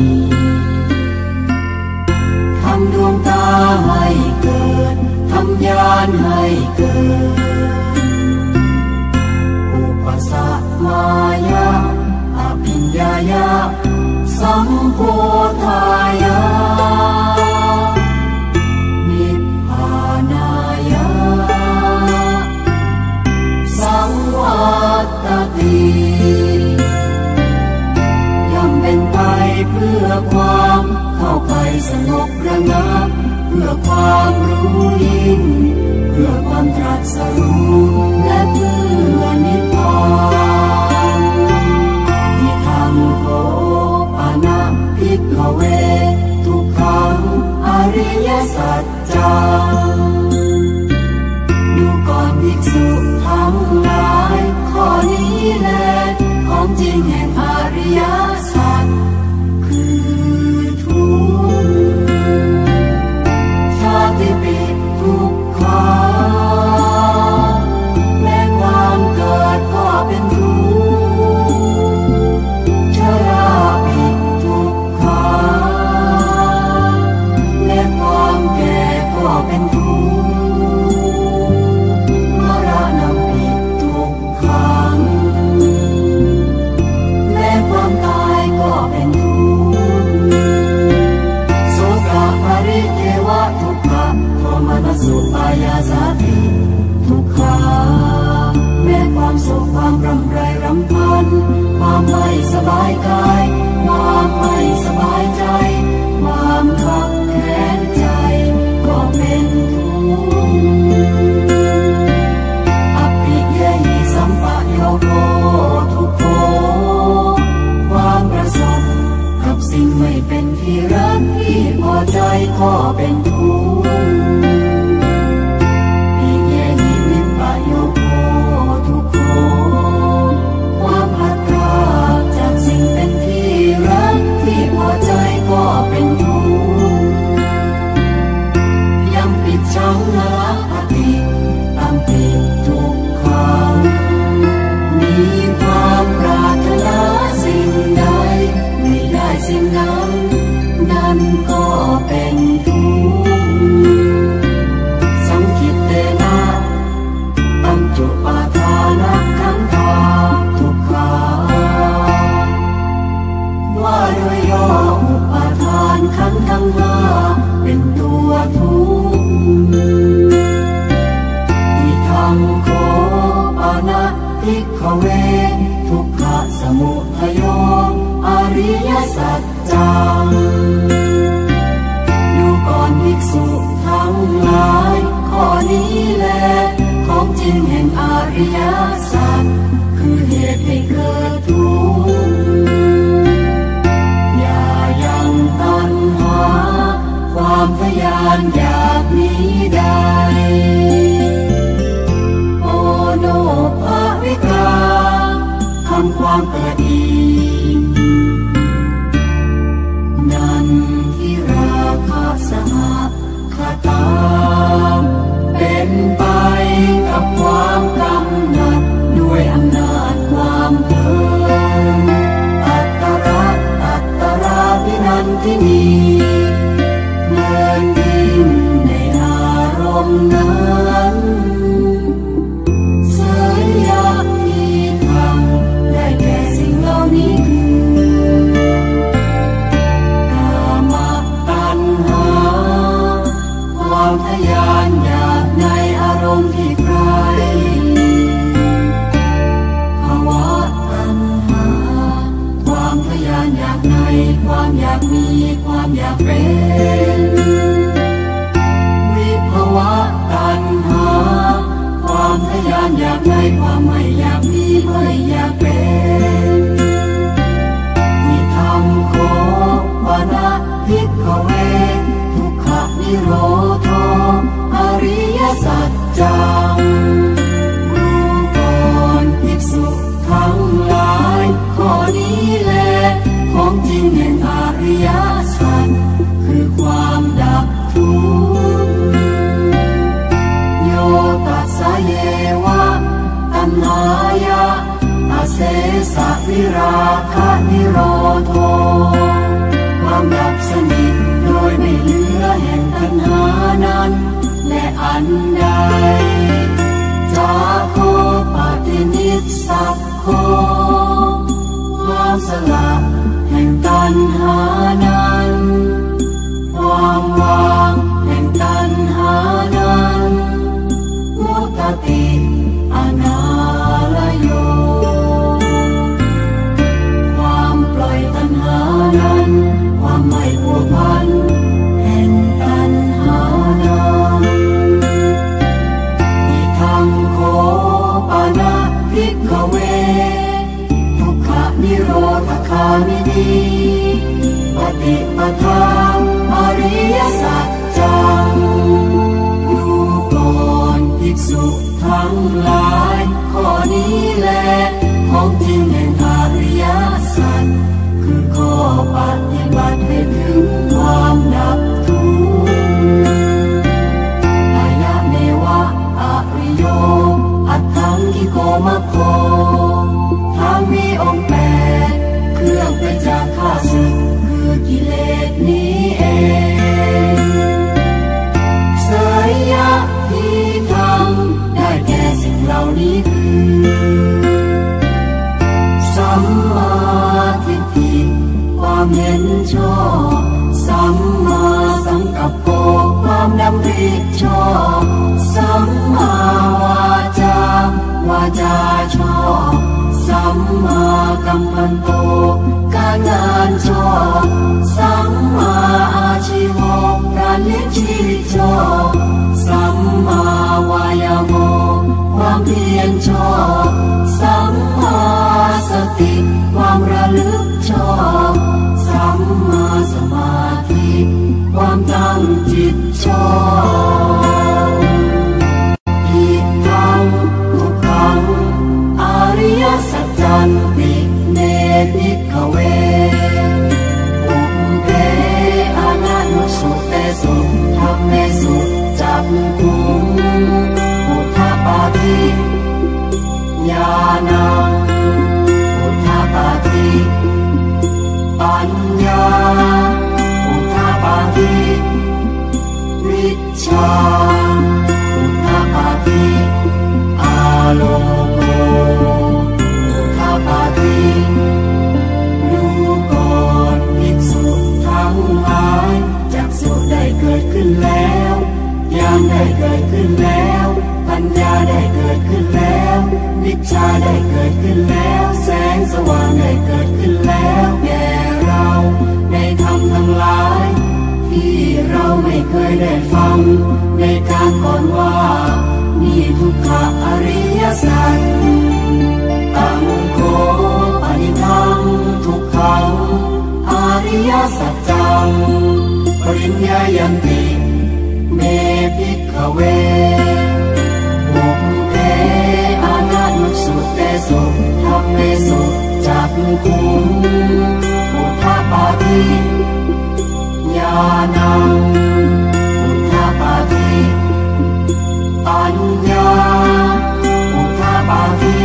ทำดวงตาให้เกิดทำญาณให้เกิดอุปสัมมายะอภิญญายะสัมโพธายะนิพพานายะสังวัตติย่อมเป็นไปเพื่อความเข้าไปสงบระงับเพื่อความรู้ยิ่งเพื่อความตรัสรู้และเพื่อนิพพานที่ทำโคปานะภิกขเวทุกขังอริยสัจจังดูก่อนภิกษุทั้งหลายข้อนี้แลของจริงแห่งอริยสัจคือทุกข์ชาติปิทุกขาแม้ความเกิดก็เป็นทุกข์ชราปิทุกขาแม้ความแก่ก็เป็นทุกข์มรณะปิทุกขังแม้ความตายก็เป็นทุกข์โสกะปริเทวะทุกขะโทมนัสสุปายาสาติทุกขาแม้ความโศกความรำไรรำพันความไม่สบายกายความไม่สบายใจความขับแค้นใจก็เป็นทุกข์อภิเยหิสัมปะโยโคทุกโขความประสบกับสิ่งไม่เป็นที่รักที่พอใจก็เป็นทุกข์ปิเยหิวิปปะโยโคทุกโขความพลัดพรากจากสิ่งเป็นที่รักที่พอใจก็เป็นทุกข์ยัมปิชังนะปฏิตัมปิทุกขังมีความปรารถนาสิ่งใดไม่ได้สิ่งนั้นนั่นก็เป็นทุกข์สังคิตเตนะปัญจุปาทานะขันธาทุกขาว่าโดยย่ออุปาทานขันธ์ทั้งห้าเป็นตัวทุกข์ที่ทำโคปานะภิกขเวทุกขะสมุทัยโยอริยสัจจังดูก่อนภิกษุทั้งหลายข้อนี้แลของจริงแห่งอริยสัจคือเหตุให้เกิดทุกข์อย่ายังตัณหาความทะยานอยากนี้ใดโอโนภวิกาทำความเกิดอีกนันทิราคะสหคตาเป็นไปกับความกำหนัดด้วยอำนาจความเพลินอัตตระอัตตระนันทินีเดินดินในอารมณ์นั้นเสยยะที่ทำได้แก่สิ่งเหล่านี้คือกามตัณหาความทะยานอยากในอารมณ์ที่ใครภาวะตัณหาความทะยานอยากในความอยากมีความอยากเป็นวิภาวะตัณหาความทะยานอยากในความไม่อยากมีไม่อยากเป็นนิธรรมโคปนะภิกขเวทุกขนิโรธอริยสัจจังรู้ก่อนภิกษุทั้งหลายข้อนี้แลของจริงแห่งอริยสัจคือความดับทุกข์โยตัสสะเยวะตัณหายะอาเสสะวิราคะนิโรโธความดับสนิทโดยไม่เหลือแห่งตัณหานั้นและอันใดจาโคปฏินิสสัพโคความสละแห่งตัณหานั้นความวางแห่งตัณหานั้นมุตติอนาลโยความปล่อยตัณหานั้นความไม่ผัวพันแห่งตัณหานั้นนิทังโคปนะภิกขเวทุกขนิโรธคามินีปฏิปทาอริยสัจจังรู้ก่อนภิกษุทั้งหลายข้อนี้แลของจริงแห่งอริยสัจคือข้อปฏิบัติให้ถึงความดับทุกข์อายะเมวะอริโยอัตถังกิโกมะโคทางมีองค์แปดเครื่องไปจากข้าศึกคือกิเลสนี้เองเสยยะที่ทำได้แก่สิ่งเหล่านี้คือสัมมาทิฏฐิความเห็นชอบสัมมาสังกัปโปความดำริชอบสัมมาวาจาวาจาชอบสัมมากัมมันโตการงานชอบสัมมาอาชีวะการเลี้ยงชีวิตชอบสัมมาวายาโมความเพียรชอบสัมมาสติความระลึกชอบสัมมาสมาธิความตั้งจิตชอบอีกทั้งทุกขังอริยสัจจันติเนภิกขเวอุปเทอนันุสุเตสุธัมเมสุจักขุงอุทธปาทิญาณังอุทธปาทิปัญญาอุทธปาทิวิชชาอุทธปาทิอาโลโกอุทธปาทิรู้ก่อนภิกษุทั้งหลายจักษุได้เกิดขึ้นแล้วญาณได้เกิดขึ้นแล้วปัญญาได้เกิดขึ้นแล้ววิชชาได้เกิดขึ้นแล้วแสงสว่างได้เกิดขึ้นแล้วแก่เราในธรรมทั้งหลายที่เราไม่เคยได้ฟังในการก่อนว่านี่ทุกขอริยสัจตังโคปนิทังทุกขังอริยสัจจังปริญญายันติเมภิกขเวอุปเทอนันสุเตสุธัมเมสุจักขุงอุทธปาทิญาณังอุทธปาทิปัญญาอุทธปาทิ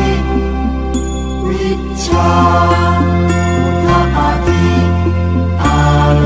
วิชชาอุทธปาทิอาโล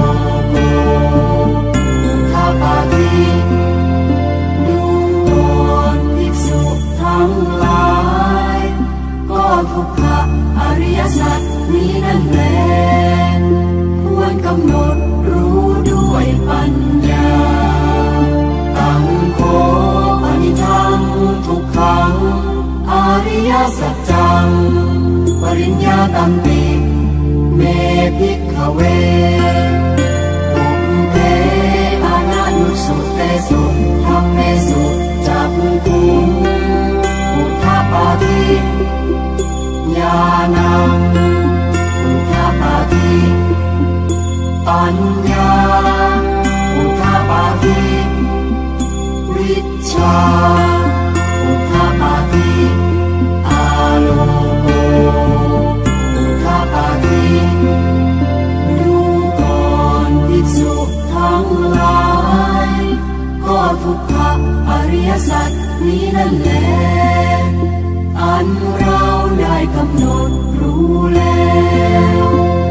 ญญาตันติเมภิกขเวปุพเพอนันตุสุเตสุธัมเมสุจักขุงอุทธปาทิญาณังอุทธปาทิปัญญาอุทธปาทิวิชชาอุทธปาทิอาโลโกอุทธปาทิดูก่อนภิกษุทั้งหลายก็ทุกขอริยสัจนี้นั่นแหละอันเราได้กำหนดรู้แล้ว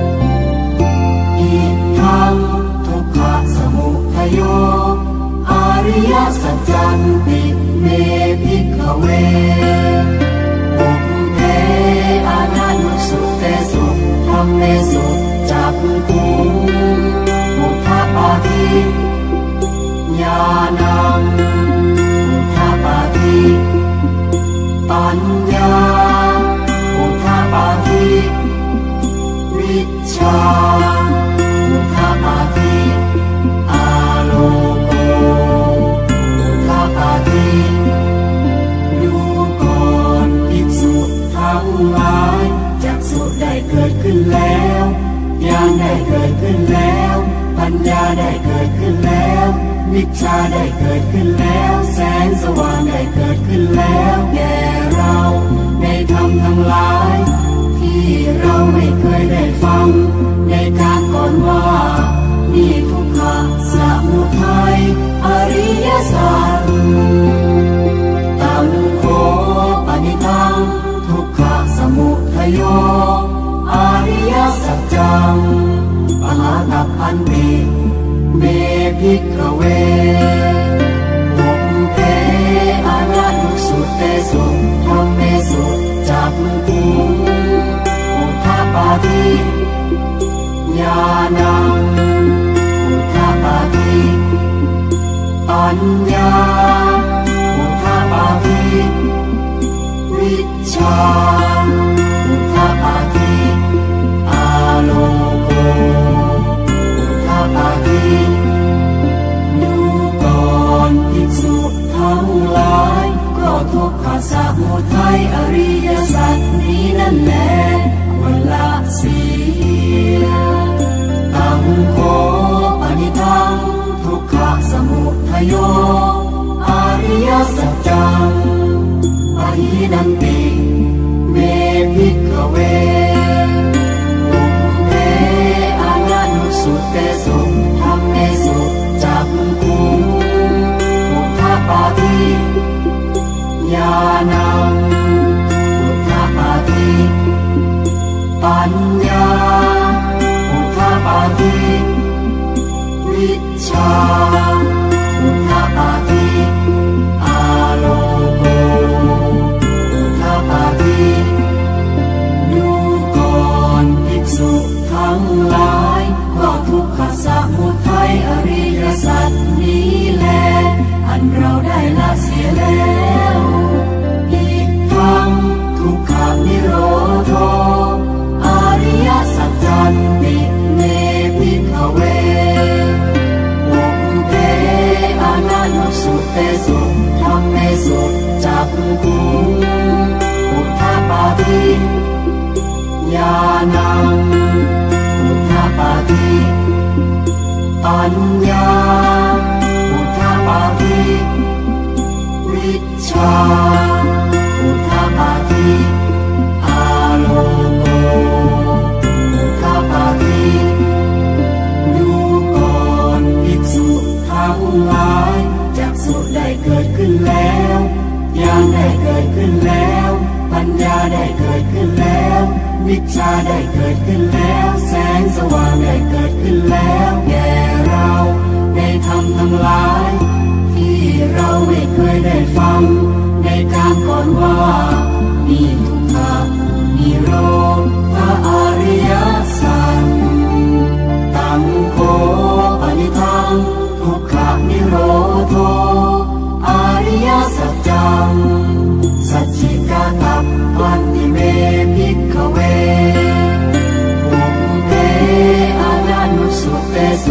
อิทังทุกขสมุทัยโยอริยสัจจันติเมภิกขเวปุพเพอนันตุสุเตสุธัมเมสุจักขุงอุทธปาทิญาณังอุทธปาทิปัญญาอุทธปาทิวิชชาอุทธปาทิอาโลโกอุทธปาทิดูก่อนภิกษุทั้งหลายจักษุได้เกิดขึ้นแล้วญาณได้เกิดขึ้นแล้วปัญญาได้เกิดขึ้นแล้ววิชชาได้เกิดขึ้นแล้วแสงสว่างได้เกิดขึ้นแล้วแก่เราในธรรมทั้งหลายที่เราไม่เคยได้ฟังในการก่อนว่านี่ทุกขสมุทัยอริยสัจตังโฆปณิตังทุกขสมุทัยโยอริยสัจจังปหาตัพพันติเมภิกขเวปุพเพอนันตุสุเตสุธัมเมสุจักขุงอุทธปาทิญาณังอุทธปาทิปัญญาอุทธปาทิวิชชาอุทธปาทิอาโลโกอุทธปาทิดูก่อนภิกษุทั้งหลายก็ทุกขสมุทัยอริยสัจนี้นั่นแหละควรละเสียตังโฆปณิตังทุกขสมุทัยโยอริยสัจจังปหินันติเมภิกขเวปุพเพอนันตุสุเตสุธัมเมสุจักขุงอุทธปาทิญาณังอุทธปาทิปัญญาอุทธปาทิวิชชาอุทธปาทิอาโลโกอุทธปาทิดูก่อนภิกษุทั้งหลายก็ทุกขสมุทัยอริยสัจนี้แลอันเราได้ละเสียแล้วอิทังทุกขนิโรโธอริยสัจจันติเมภิกขเวปุพเพอนันตุสุเตสุธัมเมสุจักขุงอุทธปาทิญาณังอุทธปาทิปัญญาอุทธปาทิวิชชาอุทธปาทิอาโลโกอุทธปาทิดูก่อนภิกษุทั้งหลายจักษุได้เกิดขึ้นแล้วญาณได้เกิดขึ้นแล้วปัญญาได้เกิดขึ้นแล้ววิชชาได้เกิดขึ้นแล้วแสงสว่างได้เกิดขึ้นแล้วแก่เราในธรรมทั้งหลายที่เราไม่เคยได้ฟังในการก่อนว่านี่ทุกขนิโรธอริยสัจตังโฆปณิตังทุกขนิโรโธอริยสัจจังสัจจิกาตัพพันติเมภิกขเว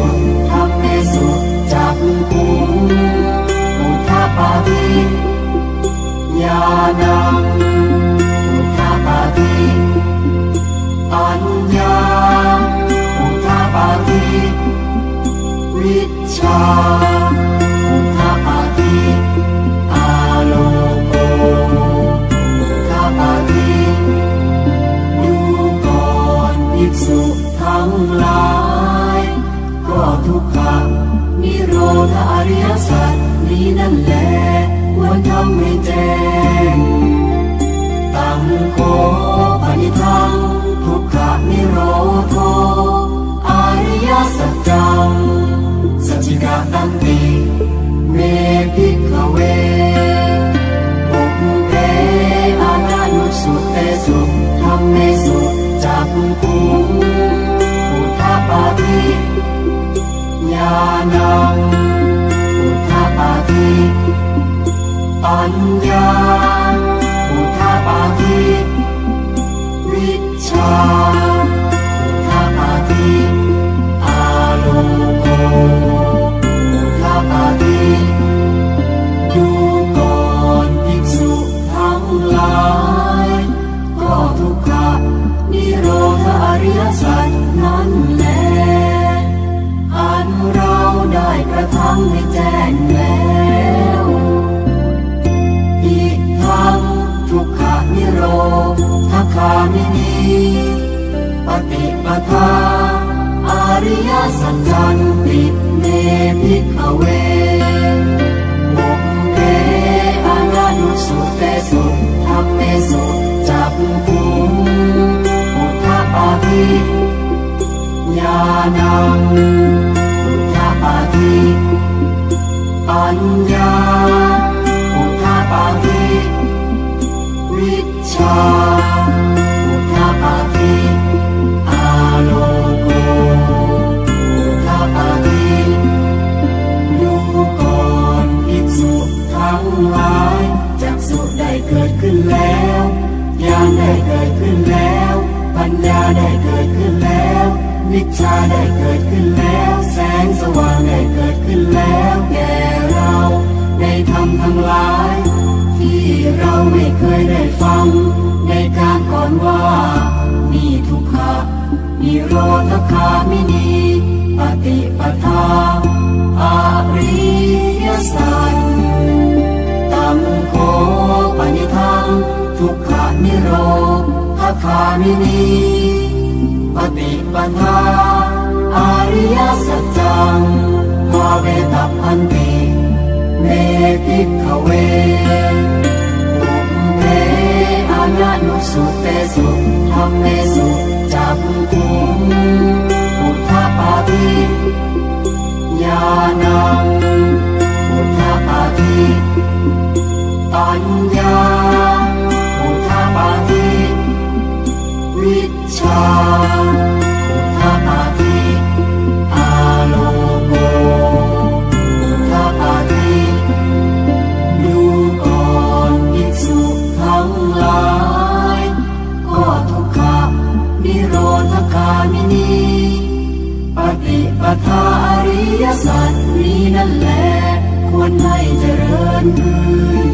สุธรรมเมสุจักขุงอุทธาปาทิญาณังอุทธาปาทิปัญญาอุทธาปาทิวิชชาอุทธาปาทิอาโลโกอุทธาปาทิดูก่อนภิกษุทั้งหลายก็ทุกขะนิโรธอริยสัจนี้นั่นแหละควรทำให้แจ้งตังโคปนิทังทุกขะนิโรโธอริยสัจจังสัจจิกาตันติเมภิกขเวปุพเพอานานุสุเตสุธัมเมสุจักขุงอุทธาปาทิญาณังอุทธาปาทิปัญญาอุทธาปาทิวิชชาอุทธาปาทิอาโลโกอุทธาปาทิดูก่อนภิกษุทั้งหลายก็ทุกขะนิโรธอริยสัจนั้นแลอันเราได้กระทำให้แจ้งแล้วอิทังทุกขะนิโรธคามินีปฏิปทาอริยสัจจันติเมภิกขเวปุพเพอานานุสุเตสุธัมเมสุจักขุงอุทธาปาทิญาณังอุทธาปาทิปัญญาอุทธาปาทิวิชชาอุทธาปาทิอาโลโกอุทธาปาทิดูก่อนภิกษุทั้งหลายจักษุได้เกิดขึ้นแล้วญาณได้เกิดขึ้นแล้วปัญญาได้เกิดขึ้นแล้ววิชชาได้เกิดขึ้นแล้วแสงสว่างได้เกิดขึ้นแล้วแก่เราในธรรมทั้งหลายที่เราไม่เคยได้ฟังในการก่อนว่ามีทุกขะนิโรธคามินีปฏิปทาอริยสัจตัมโคปนิทังทุกขะนิโรธคามินีปฏิปทาอริยสัจจังภาเวตัพพันติเมภิกขเวปุพเพอานานุสุเตสุธัมเมสุจักขุงอุทธาปาทิญาณังอุทธาปาทิปัญญาอุทธาปาทิวิชชาอุทธาปาทิอาโลโกอุทธาปาทิดูก่อนภิกษุทั้งหลายก็ทุกขะนิโรธคามินีปฏิปทาอริยสัจนี้นั่นแหละควรให้เจริญขึ้น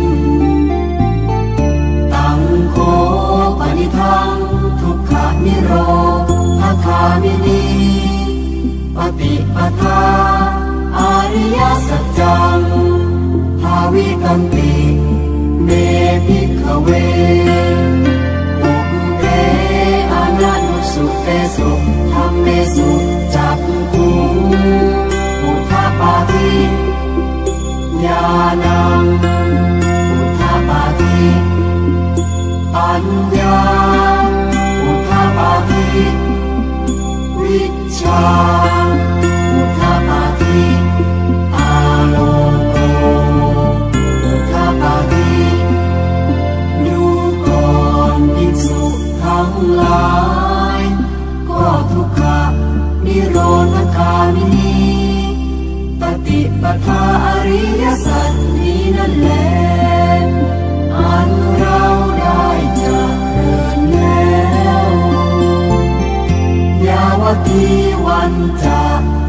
ตังโคปนิทังทุกขะนิโรธคามินีปฏิปทาอริยสัจจังภาวิตันติเมภิกขเวปุพเพอานานุสุเตสุธัมเมสุจักขุงอุทธาปาทิญาณังอุทธาปาทิปัญญาอุทธาปาทิวิชชาอุทธาปาทิอาโลโกอุทธาปาทิดูก่อนภิกษุทั้งหลายก็ทุกขะนิโรธคามินีปฏิปทาอริยสัจนี้นั่นแหละอันเราได้เจริญแล้วยาวตีวันจะ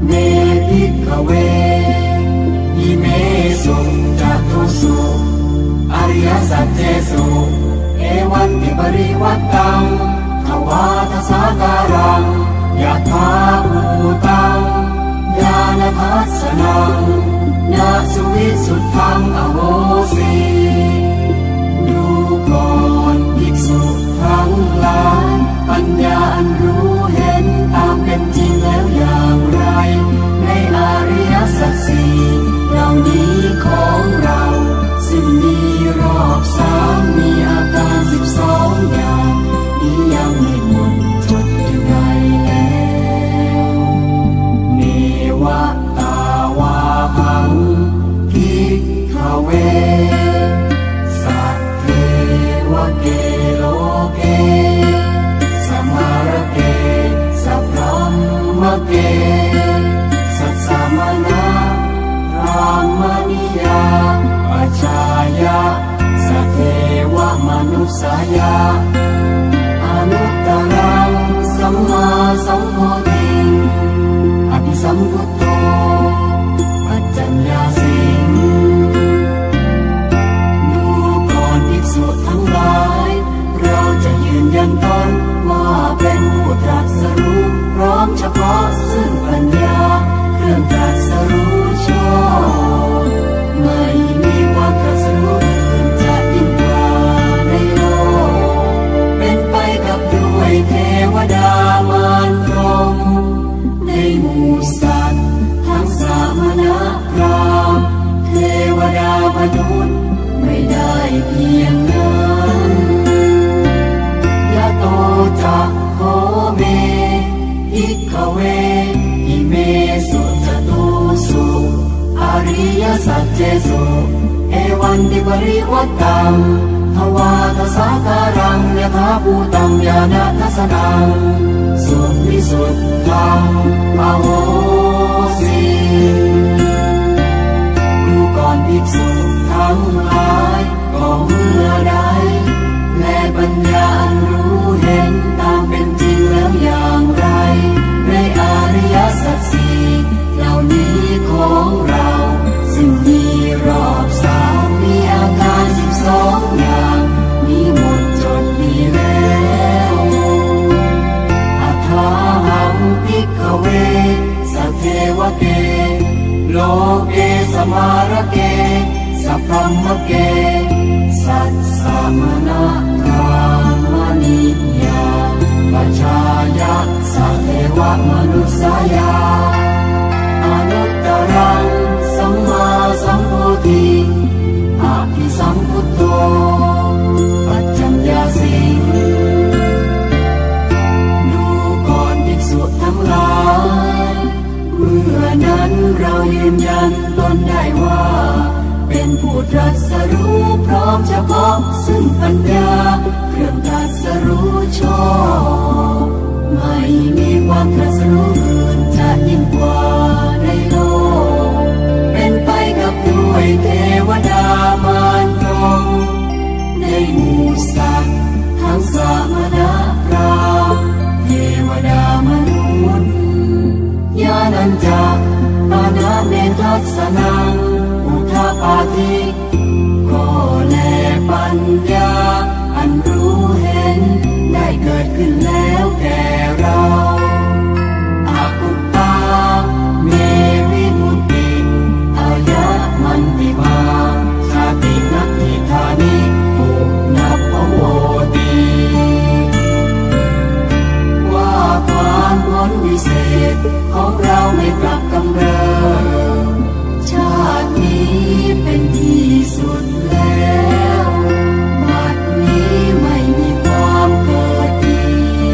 เนภิกขเวอิเมสุจัตุสุอริยสัจเจสุเอวันติปริวัตตังทวาทสาการังยะถาภูตังญาณทัสสนังนาสุวิสุทธังอโหสีดูก่อนภิกษุทั้งหลายปัญญาอันรู้เห็นตามเป็นจริงแล้วอย่างไรในอริยสัจสี่เหล่านี้ของเราซึ่งมีรอบสามมีอาการสิบสองอย่างนี้ยังไม่หมดจดอยู่ใดแล้วเนวตาวาหังภิกขเวสัทเทวเกโลเกสัมมาระเกสัพพะมะเกสัสสะมนะพรามณิยาปัจจายะสัทเทวมนุสสายะอนุตตรังสัมมาสัมโพธิอภิสัมพุทโธปัจจัญญาสิงดูก่อนภิกษุทั้งหลายเราจะยืนยันตนว่าเป็นผู้ตรัสรู้พร้อมเฉพาะซึ่งปัญญาเครื่องตรัสรู้ชอบไม่มีความตรัสรู้อื่นจะยิ่งกว่าในโลกเป็นไปกับด้วยเทวดามารพรหมในหมู่สัตว์ทั้งสามนะพรามเทวดามนุษย์ไม่ได้เพียงนั้นยะโตจะโหเมภิกขเวอิเมสุจตุสุอริยสัจเจสุเอวันติปริวัตตังทวาทสาการังยะถาภูตังญาณทัสสนังสุวิสุทธังอโหสีดูก่อนภิกษุทั้งหลายก็เมื่อใดและปัญญาอันรู้เห็นตามเป็นจริงแล้วอย่างไรในอริยสัจสี่เหล่านี้ของเราซึ่งมีรอบสามมีอาการสิบสองอย่างนี้หมดจดดีแล้วอัฏฐาหังภิกขเวสัทเทวเกโลเกสมาระเกสัพพะมะเกสัสสะมนะพรามณิยาปัจจายะสัทเทวมนุสสายาอนุตตรังสัมมาสัมโพธิอภิสัมพุทโธปัจจัญญาสิงดูก่อนภิกษุทั้งหลายเมื่อนั้นเรายืนยันตนได้ว่าเป็นผู้ตรัสรู้พร้อมเฉพาะซึ่งปัญญาเครื่องตรัสรู้ชอบไม่มีความตรัสรู้อื่นจะยิ่งกว่าในโลกเป็นไปกับด้วยเทวดามารพรหมในหมู่สัตว์ทั้งสามนะพรามเทวดามนุษย์ญาณัญจปานะเมทัสสนังอุทาปาทิก็แลปัญญาอันรู้เห็นได้เกิดขึ้นแล้วแก่เราอากุปปาเมวิมุตติอายะมันติมาชาตินัตถิธานิปุนัพพโวติว่าความพ้นวิเศษของเราไม่กลับกำเริบชาตินี้เป็นที่สุดแล้วบัดนี้ไม่มีความเกิดอี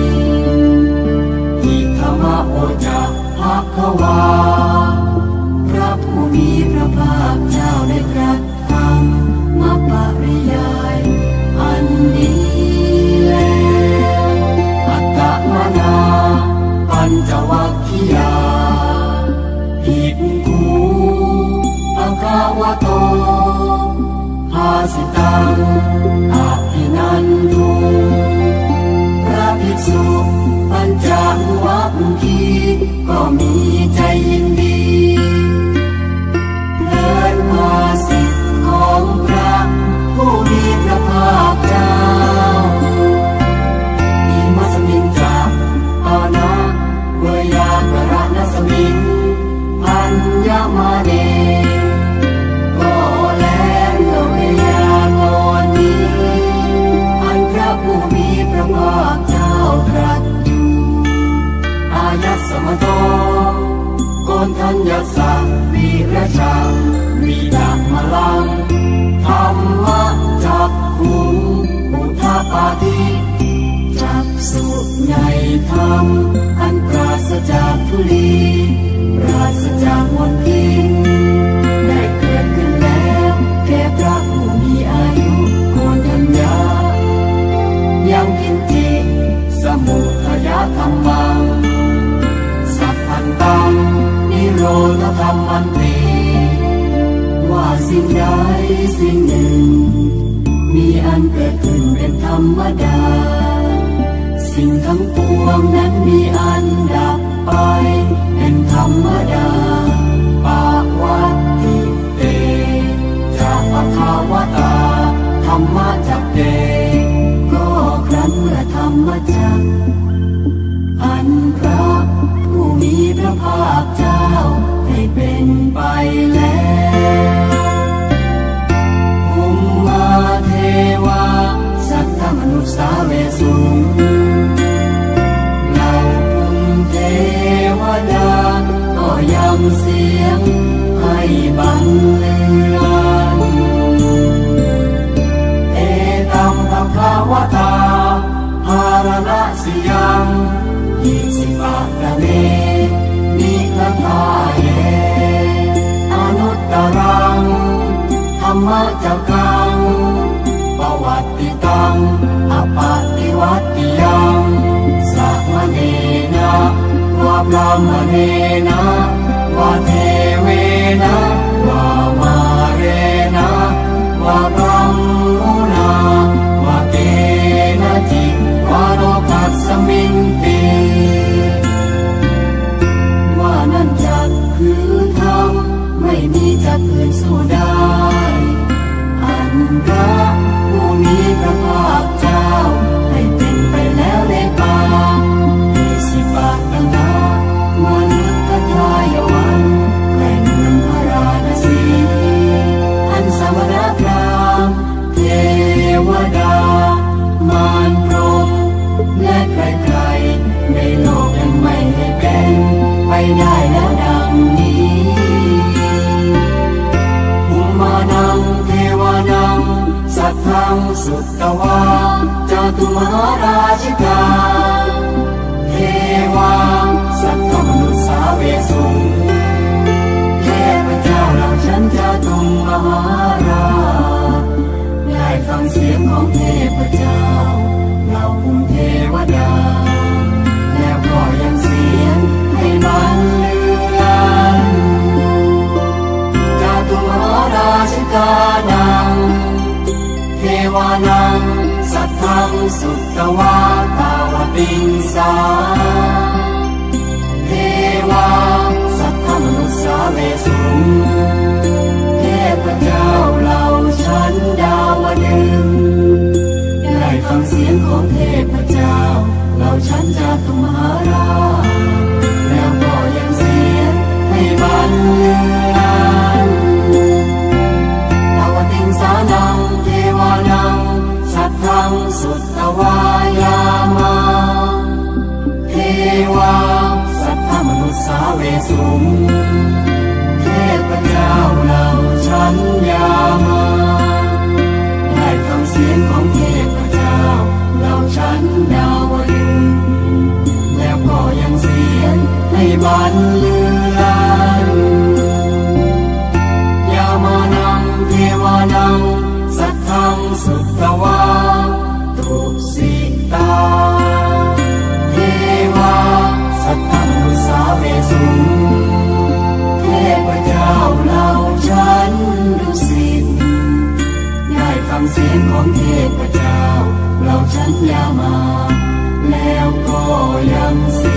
กอิธรรมโอจะภควาพระผู้มีพระภาคเจ้าได้ตรัสธรรมปริยายอันนี้แล้วอัตตมนาปัญจวัคคียาภิกขุภควโตภาสิตังอภินันทุพระภิกษุปัญจจากวักคีก็มีใจยินดีเพลินภาสิทธิ์ของพระผู้มีพระภาคเจ้าอิมัสมิงจากปานะเวยากระนัสมิงอัญญมาเนก็แลเมื่อเวยากรณ์นี้อันพระผู้มีพระภาคเจ้าตรัสอยู่อายัสสมโตโกณทัญญสสะวีระชาวีดามลังธรรมจักขุงอุทาปาทิจักสุในธรรมอันปราศจากทุลีปราศจากมลทินได้เกิดขึ้นแล้วแก่พระผู้มีอายุโกณทัญญายังกินจิสมุทัยธรรมังสัพพันตังนิโรธธรรมันติว่าสิ่งใดสิ่งหนึ่งมีอันเกิดขึ้นเป็นธรรมดาสิ่งทั้งปวงนั้นมีอันดับไปเป็นธรรมดาปาวัตติเตจะปะคาวตาธรรมจักเตก็ครั้นเมื่อธรรมจักอันพระผู้มีพระภาคเจ้าให้เป็นไปแล้วภูมิมาเทวาสัทธมนุษย์สาเวสุงเหล่าภูมิเทวดาก็ยังเสียงให้บันเลือนเอตัมภควตาภารณสิยังอิสิปะกะเนนิคทาเยอนุตตรังธรรมจักกังปวัตติตังอปฏิวัตติยังสัมมเนนะวะพรหมเนนะวะเทเวนะวะมาเรนะวะพรหมุนะวะเกนะจิวะโรกัสสมิงติว่านั่นจักคือธรรมไม่มีจักอื่นสู้ได้อันพระผู้มีพระภาคเจ้าให้เป็นไปแล้วในป่าอิสิปะตังนามนุษย์ทายวันแห่งเมืองพาราณสีอันสมณพราหมณ์เทวดามารพรหมและใครๆในโลกยังไม่ให้เป็นไปได้แล้วดังนี้ภูมิมานังเทวานังสัทธังสุตตวาจาตุมหาราชิกาเทวาสัทธมนุษย์สาเวสุงเทพเจ้าเหล่าฉันจาตุมหาราชได้ฟังเสียงของเทพเจ้าเหล่าภูมิเทวดาแล้วก็ยังเสียงให้บันเลือนจาตุมหาราชิกานังเทวานังสัทธังสุตตวาตาวติงสาเทวาสัทธมนุษย์สาเวสุงเทพเจ้าเหล่าชั้นดาวดึงได้ฟังเสียงของเทพเจ้าเหล่าชั้นจาตุมหาราชแล้วก็ยังเสียงให้บันเลือนตาวติงสานังเทวานังสัทธังสุตตวายามาเทวาสัทธมนุษย์สาเวสุงเทพเจ้าเหล่าชั้นยามาได้ฟังเสียงของเทพเจ้าเหล่าชั้นดาวดึงแล้วก็ยังเสียงให้บันเลือนยามานังเทวานังสัทธังสุตตวาตุสิตาเทวาสัทธมนุษย์สาเวสุงเทพเจ้าเหล่าชั้นดุสิตได้ฟังเสียงของเทพเจ้าเหล่าชั้นยามาแล้วก็ยัง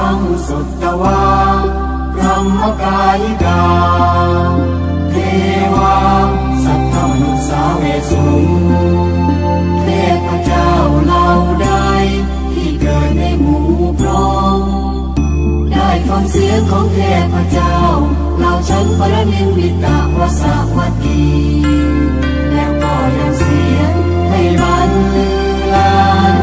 งสุตตวาพรหมกายิกาเทวาสัทธมนุสาเวสุเทพเจ้าเหล่าใดที่เกิดในหมู่พรหมได้ฟังเสียงของเทพเจ้าเหล่าชั้นปรนิมมิตวสวัตถีแล้วก็ยังเสียงให้บรรลัน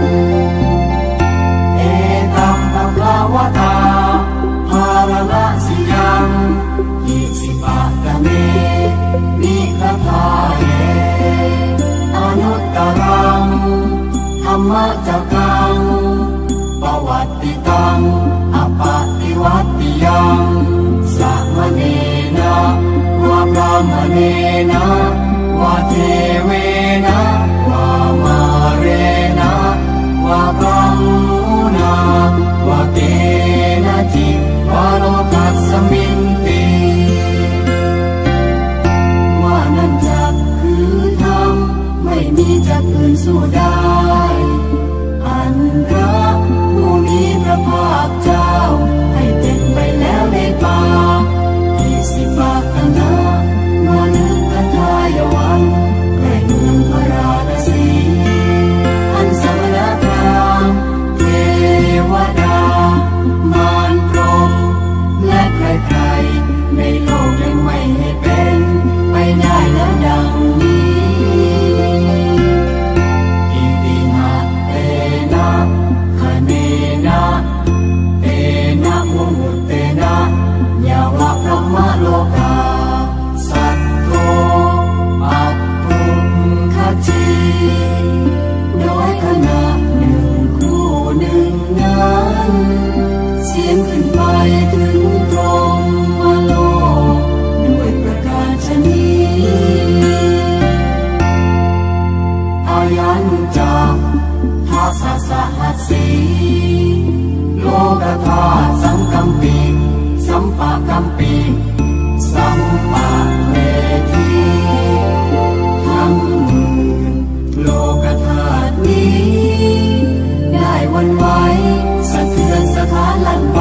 เอตัมปะภาวตาภารณสิยังอิสิปะตะเมนิคทาเยอนุตตรังธรรมจักกังปวัตติตังอปติวัตติยังสัมมเนนะวะพรหมเนนะวะเทเวนะวะมาเรนะวะกัมมุนาวะเกนะจิวะโลกัสสมินติว่านั้นจักคือธรรมไม่มีจักอื่นสู้ได้อันรักผู้มีพระภาคเจ้าให้เป็นไปแล้วในป่าอิสิปะตนะมนุคทายวันแห่งเมืองพาราณสีอันสมณพราหมณ์เทวดามารพรหมและใครๆในโลกยังไม่ให้เป็นไปได้แล้วดังนี้อิติหะเตนะคะเนนะเตนะมุมุตเตนะยาวะพรหมโลกาสัตโตอัปปุคจีโดยขณะหนึ่งครู่หนึ่งนั้นเสียงขึ้นไปถึงพรหมโลกด้วยประการชนี้อายัญจักทัสสะสหัสสีโลกธาตุสังกัมปิสัมปะกัมปิสัมปะเวทีทั้งหมื่นโลกธาตุนี้ได้วันไหวสะเทือนสถานลั่นไป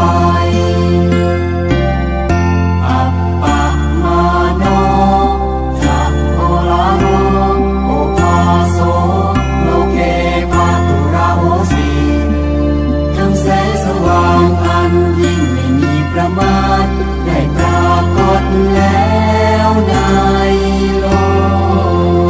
อัปปะมาโนจักโอลาโนโอภาโสโลเกปาตุระโหสีทั้งแสงสว่างอันยิ่งไม่มีประมาณได้ปรากฏแล้วในโลก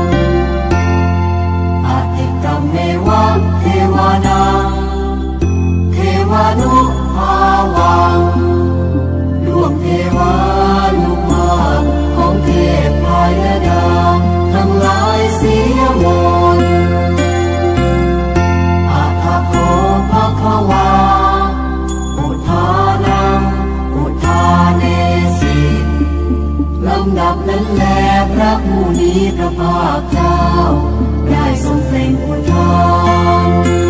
อติกัมเมวะเทวานังเทวานุภาวังดวงเทวานุภาพของเทพพยดาทั้งหลายเสียหมดอัฏฐโคภควาอุทานังอุทาเนสิลำดับนั้นแลพระผู้มีพระภาคเจ้าได้ทรงเปล่งอุทาน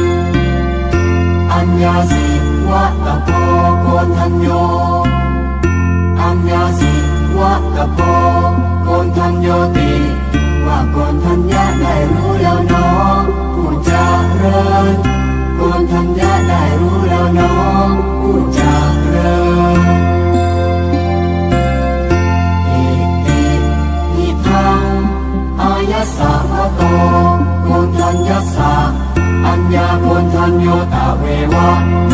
อัญญาสิวัตโพโกณทัญโยอัญญาสิวัตโพโกณทัญโยติว่าโกณทัญญาได้รู้แล้วเนาะผู้เจริญโกณทัญญาได้รู้แล้วเนาะผู้เจริญอิติหิทังอายสสะวะโตโกณทัญญสสะอัญญาโกณทัญโยตะเววะ